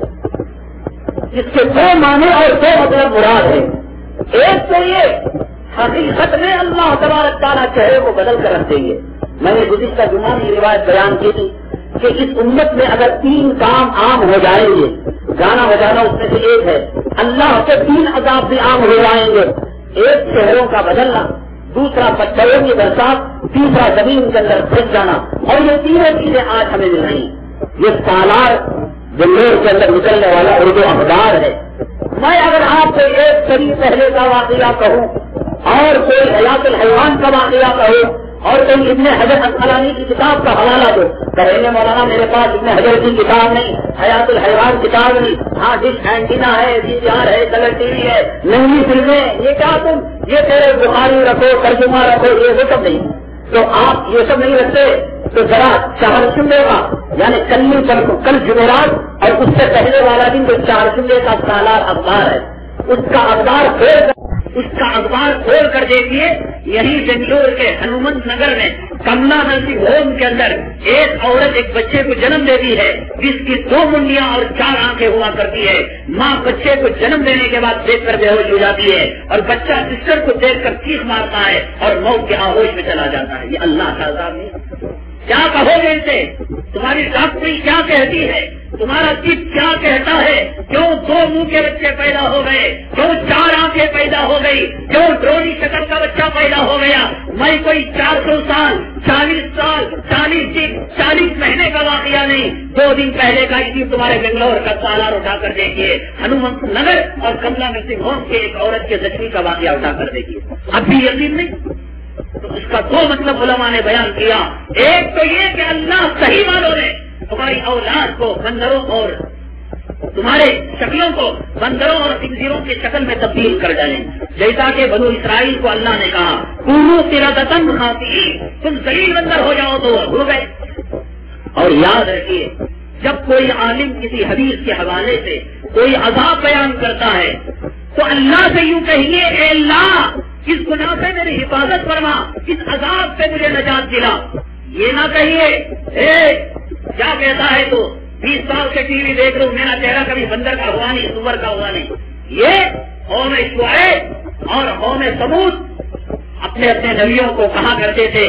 جس کے دو معنی اور دو مطلب مراد ہے۔ ایک تو یہ حقیقت میں اللہ تبارک تعالیٰ چہرے کو بدل کر رکھ دیں گے۔ میں نے گزشتہ جمعہ میں یہ روایت بیان کی تھی کہ اس امت میں اگر تین کام عام ہو جائیں گے، گانا بجانا اس میں سے ایک ہے، اللہ کے تین عذاب بھی عام ہو جائیں گے، ایک چہروں کا بدلنا، دوسرا پتھروں کی برسات، تیسرا زمین کے اندر پھنس جانا، اور یہ تینوں چیزیں آج ہمیں مل رہی ہیں۔ یہ سالار بنگلور کے اندر نکلنے والا اردو اخبار ہے۔ میں اگر آپ کو ایک صدی پہلے کا واقعہ کہوں اور کوئی حیات الحیوان کا واقعہ کہوں اور کوئی ابن حجر اسقلانی کی کتاب کا حوالہ دو، کہیں گے مولانا میرے پاس ابن حجر کی کتاب نہیں، حیات الحیوان کتاب نہیں، ہاں ڈش اینٹینا ہے، ڈی وی آر ہے، کلر ٹی وی ہے، ننگی فلمیں، یہ کیا تم یہ تیرے بخاری رکھو، ترجمہ رکھو، یہ وہ سب نہیں۔ تو آپ یہ سب نہیں رکھتے تو ذرا چار شملے کا یعنی کل کل جمعرات اور اس سے پہلے والا دن جو چار شملے کا سالار اخبار ہے اس کا اخبار کھول کر اس کا اخبار کھول کر دیکھیے، یہی بنگلور کے ہنومنت نگر میں کملا نرسنگ ہوم کے اندر ایک عورت ایک بچے کو جنم دیتی ہے جس کی دو منڈیاں اور چار آنکھیں ہوا کرتی ہے۔ ماں بچے کو جنم دینے کے بعد دیکھ کر بے ہوش ہو جاتی ہے اور بچہ سسٹر کو دیکھ کر چیخ مارتا ہے اور موت کے آغوش میں چلا جاتا ہے۔ یہ اللہ کا عذاب نہیں؟ کیا کہو گے اسے؟ تمہاری ڈاکٹری کیا کہتی ہے؟ تمہارا طب کیا کہتا ہے؟ کیوں دو منہ کے بچے پیدا ہو گئے؟ کیوں چار آنکھیں پیدا ہو گئی؟ کیوں ڈرونی شکل کا بچہ پیدا ہو گیا؟ میں کوئی چار سو سال چالیس سال چالیس دن چالیس مہینے کا واقعہ نہیں، دو دن پہلے کا اسی تمہارے بنگلور کا سالار اٹھا کر دیکھیے، ہنومنت نگر اور کملا نرسنگ ہوم کے ایک عورت کے زخمی کا واقعہ اٹھا کر دیکھیے۔ اب بھی یقین نہیں؟ تو اس کا دو مطلب علماء نے بیان کیا، ایک تو یہ کہ اللہ صحیح والوں نے تمہاری اولاد کو بندروں اور تمہارے شکلوں کو بندروں اور خنزیروں کی شکل میں تبدیل کر ڈالیں، جیسا کہ بنو اسرائیل کو اللہ نے کہا کونوا قردۃ خاسئین، تم ذلیل بندر ہو جاؤ تو ہو گئے۔ اور یاد رکھیے جب کوئی عالم کسی حدیث کے حوالے سے کوئی عذاب بیان کرتا ہے تو اللہ سے یوں کہیے اے اللہ اس گناہ سے میری حفاظت فرما، اس عذاب سے مجھے نجات دلا۔ یہ نہ کہیے اے کیا کہتا ہے تو بیس سال سے ٹی وی دیکھ لوں، میرا چہرہ کبھی بندر کا ہوا نہیں، سور کا ہوا نہیں۔ یہ قوم شعیب اور قوم ثمود اپنے اپنے نبیوں کو کہا کرتے تھے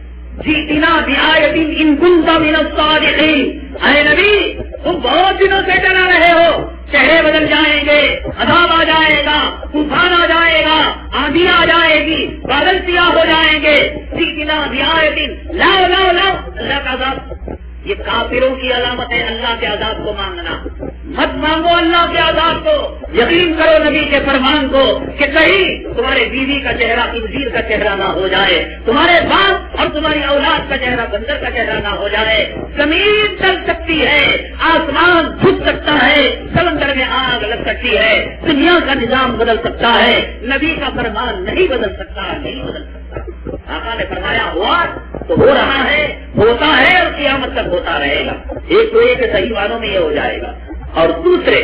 جیتنا بآیۃ ان کنت من الصادقین، اے نبی تم بہت دنوں سے ڈرا رہے ہو، چہرے بدل جائیں گے، عذاب آ جائے گا، طوفان آ جائے گا، آندھی آ جائے گی، بادل سیاہ ہو جائیں گے، جیتنا بآیۃ لاؤ لاؤ لاؤ اللہ کا عذاب۔ یہ کافروں کی علامت ہے اللہ کے عذاب کو مانگنا، مت مانگو اللہ کے عذاب کو، یقین کرو نبی کے فرمان کو کہ کہیں تمہارے بیوی کا چہرہ خنزیر کا چہرہ نہ ہو جائے، تمہارے باپ اور تمہاری اولاد کا چہرہ بندر کا چہرہ نہ ہو جائے۔ زمین چل سکتی ہے، آسمان جھک سکتا ہے، سمندر میں آگ لگ سکتی ہے، دنیا کا نظام بدل سکتا ہے، نبی کا فرمان نہیں بدل سکتا، نہیں بدل سکتا۔ آقا نے فرمایا ہوا تو ہو رہا ہے، ہوتا ہے اور قیامت تک ہوتا رہے گا۔ ایک تو یہ کہ صحیح معنوں میں یہ ہو جائے گا، اور دوسرے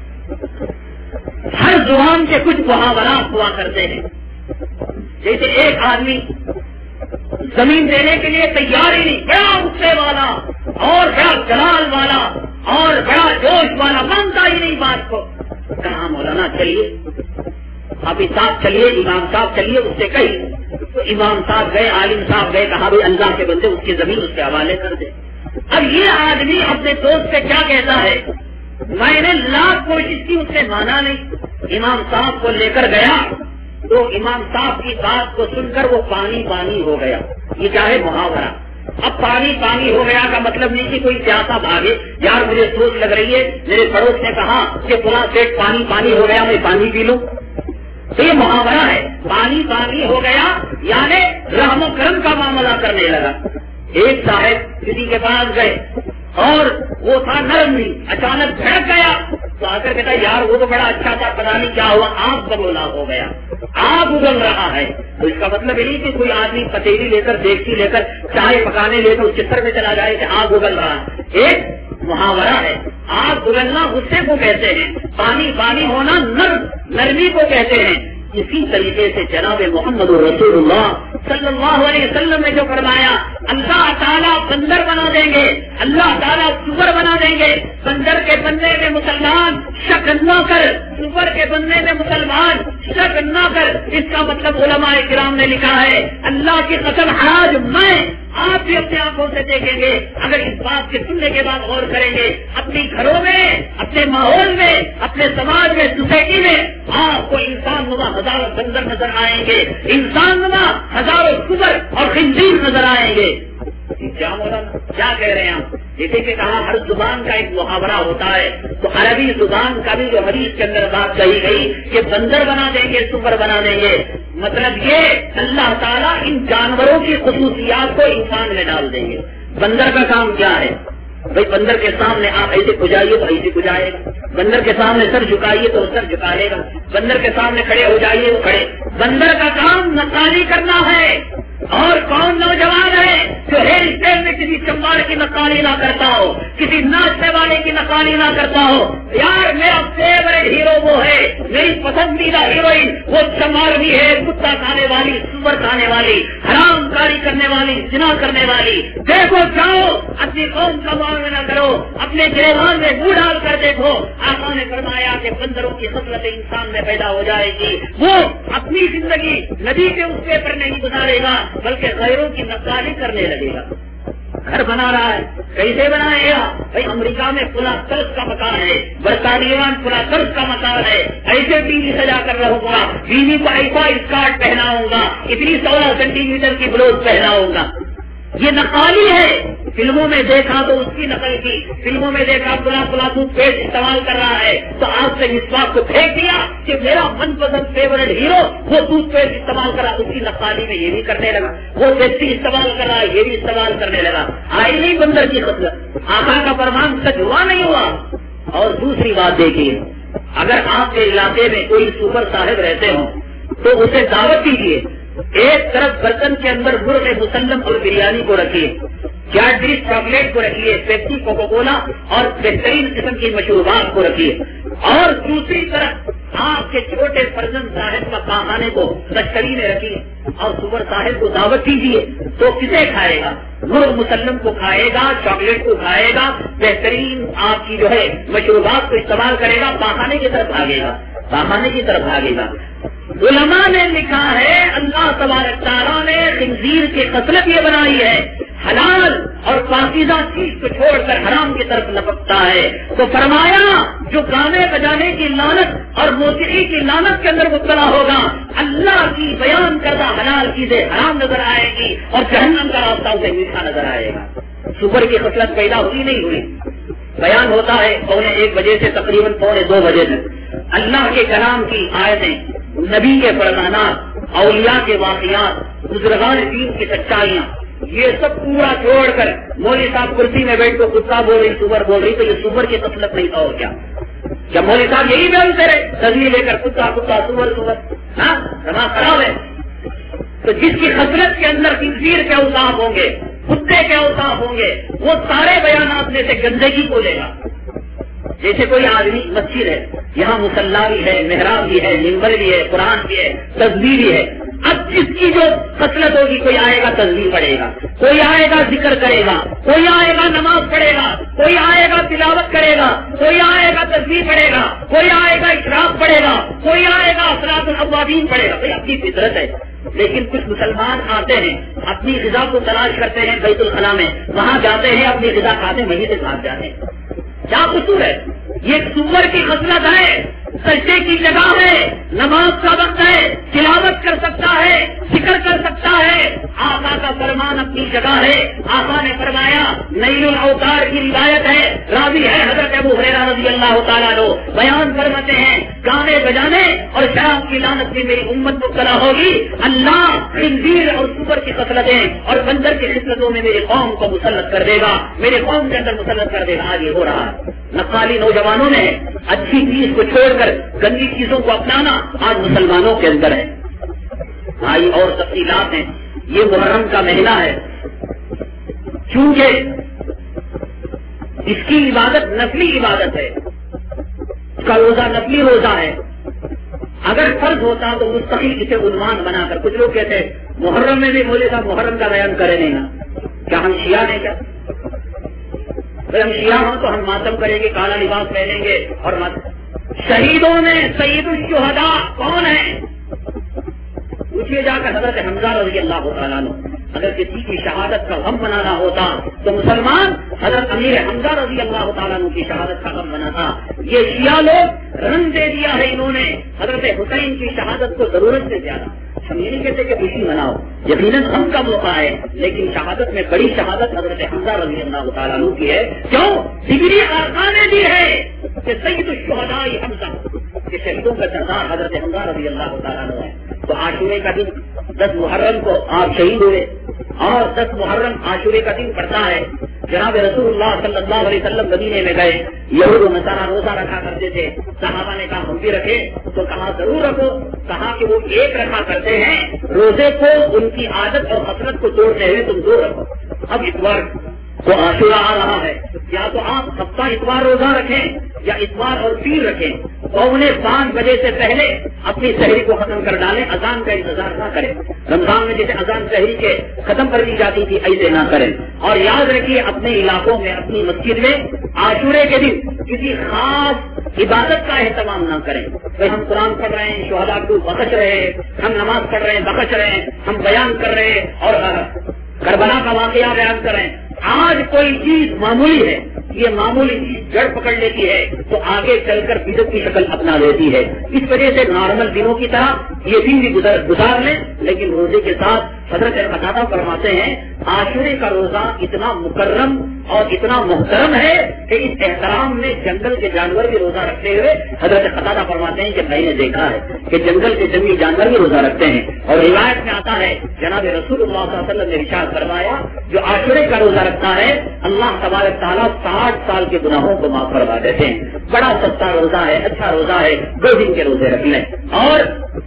ہر زبان کے کچھ محاورات ہوا کرتے ہیں، جیسے ایک آدمی زمین دینے کے لیے تیار ہی نہیں، بڑا غصے والا اور بڑا جلال والا اور بڑا جوش والا، مانتا ہی نہیں بات کو۔ کہاں مولانا چلیے ابھی صاحب چلیے، امام صاحب چلیے، اس سے کہی تو امام صاحب گئے، عالم صاحب گئے، کہا بھائی اللہ کے بندے اس کی زمین اس کے حوالے کر دے۔ اب یہ آدمی اپنے دوست سے کیا کہتا ہے، میں نے لاکھ کوشش کی، اس سے مانا نہیں، امام صاحب کو لے کر گیا تو امام صاحب کی بات کو سن کر وہ پانی پانی ہو گیا۔ یہ کیا ہے محاورہ۔ اب پانی پانی ہو گیا کا مطلب نہیں کہ کوئی پیاسا بھاگے، یار مجھے سوچ لگ رہی ہے، میرے پڑوس نے کہا کہ فلاں سیٹ پانی پانی ہو گیا، میں پانی پی لوں، تو یہ محاورہ ہے۔ پانی پانی ہو گیا یعنی رحم و کرم کا معاملہ کرنے لگا۔ ایک صاحب کسی کے پاس گئے اور وہ تھا نرم بھی، اچانک بھڑک گیا تو آ کر کہتا یار وہ تو بڑا اچھا تھا، پتا نہیں کیا ہوا، آگ بگولا ہو گیا، آگ اگل رہا ہے۔ تو اس کا مطلب یہ نہیں کہ کوئی آدمی پتیلی لے کر دیگچی لے کر چائے پکانے لے کر اس چتر میں چلا جائے کہ آگ اگل رہا ہے۔ ایک محاورہ ہے، آگ اگلنا غصے کو کہتے ہیں، پانی پانی ہونا نرم نرمی کو کہتے ہیں۔ اسی طریقے سے جناب محمد رسول اللہ صلی اللہ علیہ وسلم نے جو فرمایا اللہ تعالیٰ بندر بنا دیں گے، اللہ تعالیٰ سور بنا دیں گے، بندر کے بننے میں مسلمان شک نہ کر، سور کے بننے میں مسلمان شک نہ کر۔ اس کا مطلب علماء کرام نے لکھا ہے اللہ کی قسم آج میں آپ بھی اپنے آنکھوں سے دیکھیں گے، اگر اس بات کے سننے کے بعد غور کریں گے، اپنی گھروں میں، اپنے ماحول میں، اپنے سماج میں، سوسائٹی میں آپ کو انسان نما ہزاروں بندر نظر آئیں گے، انسان نما ہزاروں سور اور خنزیر نظر آئیں گے۔ کیا مولانا کیا کہہ رہے ہیں آپ؟ جیسے کہ کہا ہر زبان کا ایک محاورہ ہوتا ہے، تو عربی زبان کا بھی جو حدیث کے اندر بات کہی گئی کہ بندر بنا دیں گے، سور بنا دیں گے، مطلب یہ اللہ تعالیٰ ان جانوروں کی خصوصیات کو انسان میں ڈال دیں گے۔ بندر کا کام کیا ہے بھائی؟ بندر کے سامنے آپ ایسے کھجائیے تو ایسے کھجائے گا، بندر کے سامنے سر جھکائیے تو سر جھکا لے گا، بندر کے سامنے کھڑے ہو جائیے تو کھڑے۔ بندر کا کام نقالی کرنا ہے۔ اور کون نوجوان ہے جو ہیئر اسٹائل میں کسی چمبار کی نقالی نہ کرتا ہو، کسی ناچنے والے کی نقالی نہ کرتا ہو؟ یار میرا فیوریٹ ہیرو وہ ہے، میری پسندیدہ ہیروئن وہ چمبار بھی ہے، کتا کھانے والی، سور کھانے والی، حرام کاری کرنے والی، زنا کرنے والی۔ دیکھو جاؤ اپنی قوم کا معاملہ کرو، اپنے گریبان میں منہ ڈال کر دیکھو۔ آقا نے فرمایا کہ بندروں کی خصلت انسان میں پیدا ہو جائے گی، وہ اپنی زندگی نبی کے اس پر نہیں گزارے گا بلکہ غیروں کی نقالی کرنے لگے گا۔ گھر بنا رہا ہے، کیسے بنائے گا بھائی؟ امریکہ میں فلاں طرز کا مکان ہے، برطانیہ میں فلاں طرز کا مکان ہے، ایسے بیوی سجا کر رہوں گا، بیوی کو ایسا اسکارٹ پہناؤں گا، اتنی سولہ سینٹی میٹر کی بلوز پہناؤں گا۔ یہ نقالی ہے۔ فلموں میں دیکھا تو اس کی نقل کی، فلموں میں دیکھا فلاں فلاں ٹوتھ پیسٹ استعمال کر رہا ہے تو آپ سے اس بات کو پھینک دیا کہ میرا من پسند فیوریٹ ہیرو وہ ٹوتھ پیسٹ استعمال کر رہا، اس کی نقالی میں یہ بھی کرنے لگا، وہ ٹیکسی استعمال کر رہا ہے یہ بھی استعمال کرنے لگا۔ آئی نہیں بندر کی خصلت، آقا کا فرمان سچ ہوا نہیں ہوا۔ اور دوسری بات دیکھیے، اگر آپ کے علاقے میں کوئی سپر صاحب رہتے ہوں تو اسے دعوت دیجیے، ایک طرف برتن کے اندر مرغ مسلم اور بریانی کو رکھیے، کیڈبری چاکلیٹ کو رکھیے، پیپسی، کوکا کولا اور بہترین قسم کی مشروبات کو رکھیے، اور دوسری طرف آپ کے چھوٹے فرزند صاحب کا پاخانے کو تشکری میں رکھیے اور سور صاحب کو دعوت دیجیے، تو کسے کھائے گا؟ مرغ مسلم کو کھائے گا، چاکلیٹ کو کھائے گا، بہترین آپ کی جو ہے مشروبات کو استعمال کرے گا، پاخانے کی طرف بھاگے گا، پاخانے کی طرف بھاگے گا۔ علماء نے لکھا ہے اللہ تبارک تعالیٰ نے خنزیر کی خصلت یہ بنائی ہے، حلال اور پاکیزہ چیز کو چھوڑ کر حرام کی طرف لپکتا ہے، تو فرمایا جو گانے بجانے کی لعنت اور موسیقی کی لعنت کے اندر مبتلا ہوگا، اللہ کی بیان کردہ حلال چیزیں حرام نظر آئے گی اور جہنم کا راستہ اسے میٹھا نظر آئے گا۔ سور کی خصلت پیدا ہوئی نہیں ہوئی، بیان ہوتا ہے پونے ایک بجے سے تقریباً پونے دو بجے تک اللہ کے کلام کی آیتیں، نبی کے فرمانات، اولیاء کے واقعات، بزرگان دین کی سچائیاں، یہ سب پورا چھوڑ کر مولوی صاحب کرسی میں بیٹھ کو کتا بول رہی، سور بول رہی، تو یہ سور کی خصلت نہیں تھا اور کیا؟ کیا مولوی صاحب یہی بولتے رہے تصویر لے کر کتا کتا سور سور؟ ہاں دماغ خراب ہے۔ تو جس کی خصلت کے اندر خنزیر کے اوصاف ہوں گے، کتے کے اوصاف ہوں گے، وہ سارے بیانات میں سے گندگی کو لے گا۔ جیسے کوئی آدمی مسجد ہے، یہاں مصلی بھی ہے، محراب بھی ہے، منبر بھی ہے، قرآن بھی ہے، تسبیح بھی ہے، اب جس کی جو خصلت ہوگی، کوئی آئے گا تسبیح پڑھے گا، کوئی آئے گا ذکر کرے گا، کوئی آئے گا نماز پڑھے گا، کوئی آئے گا تلاوت کرے گا، کوئی آئے گا تسبیح پڑھے گا، کوئی آئے گا اشراق پڑھے گا، کوئی آئے گا اصلاۃ الاوابین پڑھے گا۔ بھائی اپنی فطرت ہے، لیکن کچھ مسلمان آتے ہیں اپنی غذا کو تلاش کرتے ہیں بیت الخلا میں، وہاں جاتے ہیں اپنی غذا کھاتے ہیں، وہیں سے کھا جاتے ہیں۔ کیا قصور ہے؟ یہ سور کی خصلت ہے، سجدے کی جگہ ہے، نماز کا وقت ہے، تلاوت کر سکتا ہے، ذکر کر سکتا ہے، آقا کا فرمان اپنی جگہ ہے. آقا نے فرمایا, نیل الاوتار کی روایت ہے, راوی ہے حضرت ابو ہریرہ رضی اللہ تعالیٰ عنہ, بیان فرماتے ہیں گانے بجانے اور شراب کی لعنت میں میری امت مبتلا ہوگی. اللہ خنزیر اور سور کی خصلتیں اور بندر کی خصلتوں میں میری قوم کو مسلط کر دے گا, میرے قوم کے اندر مسلط کر دے گا. آج یہ ہو رہا ہے. نقالی نوجوانوں نے اچھی چیز کو چھوڑ کر گندی چیزوں کو اپنانا آج مسلمانوں کے اندر ہے. بھائی اور تفصیلات ہیں. یہ محرم کا مہینہ ہے, چونکہ اس کی عبادت نفلی عبادت ہے, اس کا روزہ نفلی روزہ ہے. اگر فرض ہوتا تو مستقل اسے عنوان بنا کر, کچھ لوگ کہتے ہیں محرم میں بھی بولے گا محرم کا بیان کرے نہیں نا, کیا ہم شیعہ ہیں کیا؟ اگر ہم شیعہ ہوں تو ہم ماتم کریں گے, کالا لباس پہنیں گے اور شہیدوں میں سید الشہداء کون ہیں؟ پوچھیے جا کر حضرت حمزہ رضی اللہ تعالیٰ عنہ. اگر کسی کی شہادت کا غم منانا ہوتا تو مسلمان حضرت امیر حمزہ رضی اللہ تعالیٰ عنہ کی شہادت کا غم مناتا. یہ شیعہ لوگ رنگ دے دیا ہے انہوں نے حضرت حسین کی شہادت کو ضرورت سے زیادہ. ہم یہ نہیں کہتے کہ خوشی مناؤ, یقیناً غم کا موقع ہے, لیکن شہادت میں بڑی شہادت حضرت حمزہ رضی اللہ تعالیٰ عنہ کی ہے. کیوں؟ ڈگری آقا نے دی ہے کہ سید الشہداء حمزہ, کہ شہیدوں کا سردار حضرت حمزہ رضی اللہ تعالیٰ عنہ ہے. تو عاشورے کا دن دس محرم کو آپ شہید ہوئے, اور دس محرم عاشورے کا دن پڑتا ہے. جناب رسول اللہ صلی اللہ علیہ وسلم مدینے میں گئے, یہود و نصارہ روزہ رکھا کرتے تھے. صحابہ نے کہا ہم بھی رکھے, تو کہا ضرور رکھو. کہا کہ وہ ایک رکھا کرتے ہیں, روزے کو ان کی عادت اور خطرت کو توڑتے ہوئے تم دو رکھو. اب اتوار کو عاشورہ آ رہا ہے, یا تو آپ ہفتہ اتوار روزہ رکھیں یا اتوار اور پیر رکھیں. پونے پانچ بجے سے پہلے اپنی سحری کو ختم کر ڈالیں, اذان کا انتظار نہ کریں. رمضان میں جیسے اذان سحری کے ختم کر دی جاتی تھی ایسے نہ کریں. اور یاد رکھیے اپنے علاقوں میں اپنی مسجد میں عاشورے کے دن کسی خاص عبادت کا اہتمام نہ کریں. کہ ہم قرآن پڑھ رہے ہیں, شہداء کو بخش رہے ہیں, ہم نماز پڑھ رہے ہیں بخش رہے ہیں, ہم بیان کر رہے ہیں اور کربلا کا واقعہ بیان کر رہے ہیں. آج کوئی چیز معمولی ہے, یہ معمولی چیز جڑ پکڑ لیتی ہے تو آگے چل کر بدعت کی شکل اپنا لیتی ہے. اس وجہ سے نارمل دنوں کی طرح یہ دن بھی گزار, گزار لیں, لیکن روزے کے ساتھ حضرت قتادہ فرماتے ہیں عاشورے کا روزہ اتنا مکرم اور اتنا محترم ہے کہ اس احترام میں جنگل کے جانور بھی روزہ رکھتے ہوئے حضرت قتادہ فرماتے ہیں کہ میں نے دیکھا ہے کہ جنگل کے جنگلی جانور بھی روزہ رکھتے ہیں. اور روایت میں آتا ہے جناب رسول اللہ صلی اللہ علیہ وسلم نے ارشاد فرمایا جو عاشورے کا روزہ رکھتا ہے اللہ تبارک تعالیٰ ساٹھ سال کے گناہوں کو معاف کروا دیتے ہیں. بڑا سستا روزہ ہے, اچھا روزہ ہے, دو دن کے روزے رکھ لیں. اور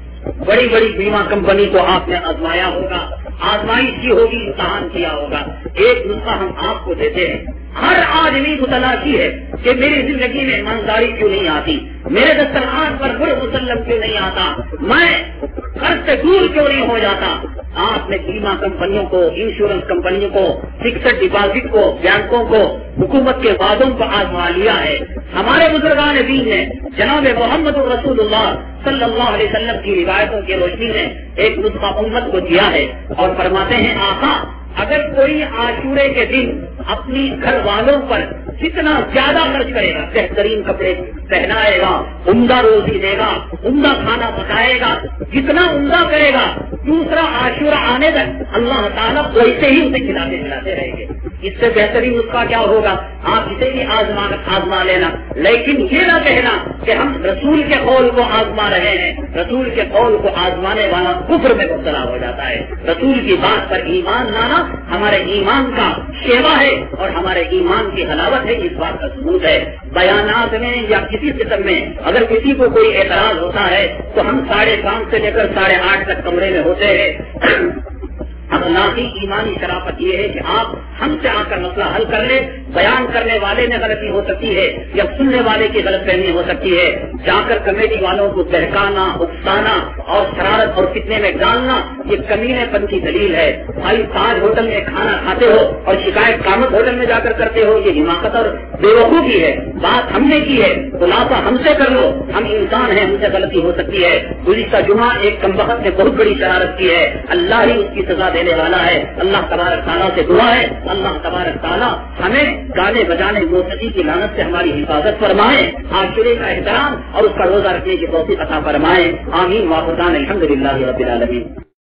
بڑی بڑی بیمہ کمپنی کو آپ نے آزمایا ہوگا, آزمائش کی ہوگی, امتحان کیا ہوگا. ایک نسخہ ہم آپ کو دیتے ہیں. ہر آدمی کو تلاشی ہے کہ میری زندگی میں ایمانداری کیوں نہیں آتی, میرے دسترخوان پر بر مسلم کیوں نہیں آتا, میں قرض سے دور کیوں نہیں ہو جاتا. آپ نے بیمہ کمپنیوں کو, انشورنس کمپنیوں کو, فکسڈ ڈپازٹ کو, بینکوں کو, حکومت کے وعدوں کو آزما لیا ہے. ہمارے بزرگان دین نے جناب محمد رسول اللہ صلی اللہ علیہ وسلم کی روایتوں کی روشنی میں ایک نسخہ امت کو دیا ہے اور فرماتے ہیں آقا اگر کوئی عاشورے کے دن اپنی گھر والوں پر جتنا زیادہ خرچ کرے گا, بہترین کپڑے پہنائے گا, عمدہ روزی دے گا, عمدہ کھانا پکائے گا, جتنا عمدہ کرے گا, دوسرا عاشورہ آنے تک اللہ تعالیٰ ویسے ہی اسے کھلاتے کھلاتے رہیں گے. اس سے بہترین اس کا کیا ہوگا؟ آپ اسے بھی آزما آزما لینا, لیکن یہ نہ کہنا کہ ہم رسول کے قول کو آزما رہے ہیں. رسول کے قول کو آزمانے والا کفر میں مبتلا ہو جاتا ہے. رسول کی بات پر ایمان لانا ہمارے ایمان کا شیوا ہے اور ہمارے ایمان کی حلاوت ہے, اس بات کا ثبوت ہے. بیانات میں یا کسی قسم میں اگر کسی کو کوئی اعتراض ہوتا ہے تو ہم ساڑھے پانچ سے لے کر ساڑھے آٹھ تک کمرے میں ہوتے ہیں. اخلاقی ایمانی شرافت یہ ہے کہ آپ ہم سے آ کر مسئلہ حل کر لیں. بیان کرنے والے میں غلطی ہو سکتی ہے یا سننے والے کی غلط فہمی ہو سکتی ہے. جا کر کمیٹی والوں کو بہکانا, اکسانا اور شرارت اور فتنے میں ڈالنا یہ کمینے پن کی دلیل ہے. بھائی تاج ہوٹل میں کھانا کھاتے ہو اور شکایت کامت ہوٹل میں جا کر کرتے ہو, یہ حماقت اور بے وقوفی ہے. بات ہم نے کی ہے, خلاصہ ہم سے کر لو. ہم انسان ہیں, ہم سے غلطی ہو سکتی ہے. گزشتہ جمعہ ایک کمبخت نے بہت بڑی شرارت کی ہے, اللہ ہی اس کی سزا دینے والا ہے. اللہ تبارک تعالیٰ سے دعا ہے اللہ تبارک تعالیٰ ہمیں گانے بجانے موسیقی کی لعنت سے ہماری حفاظت فرمائے, عاشورے کا احترام اور اس کا روزہ رکھنے کی توفیق عطا فرمائے. آمین. واخر دعوانا الحمدللہ رب العالمین.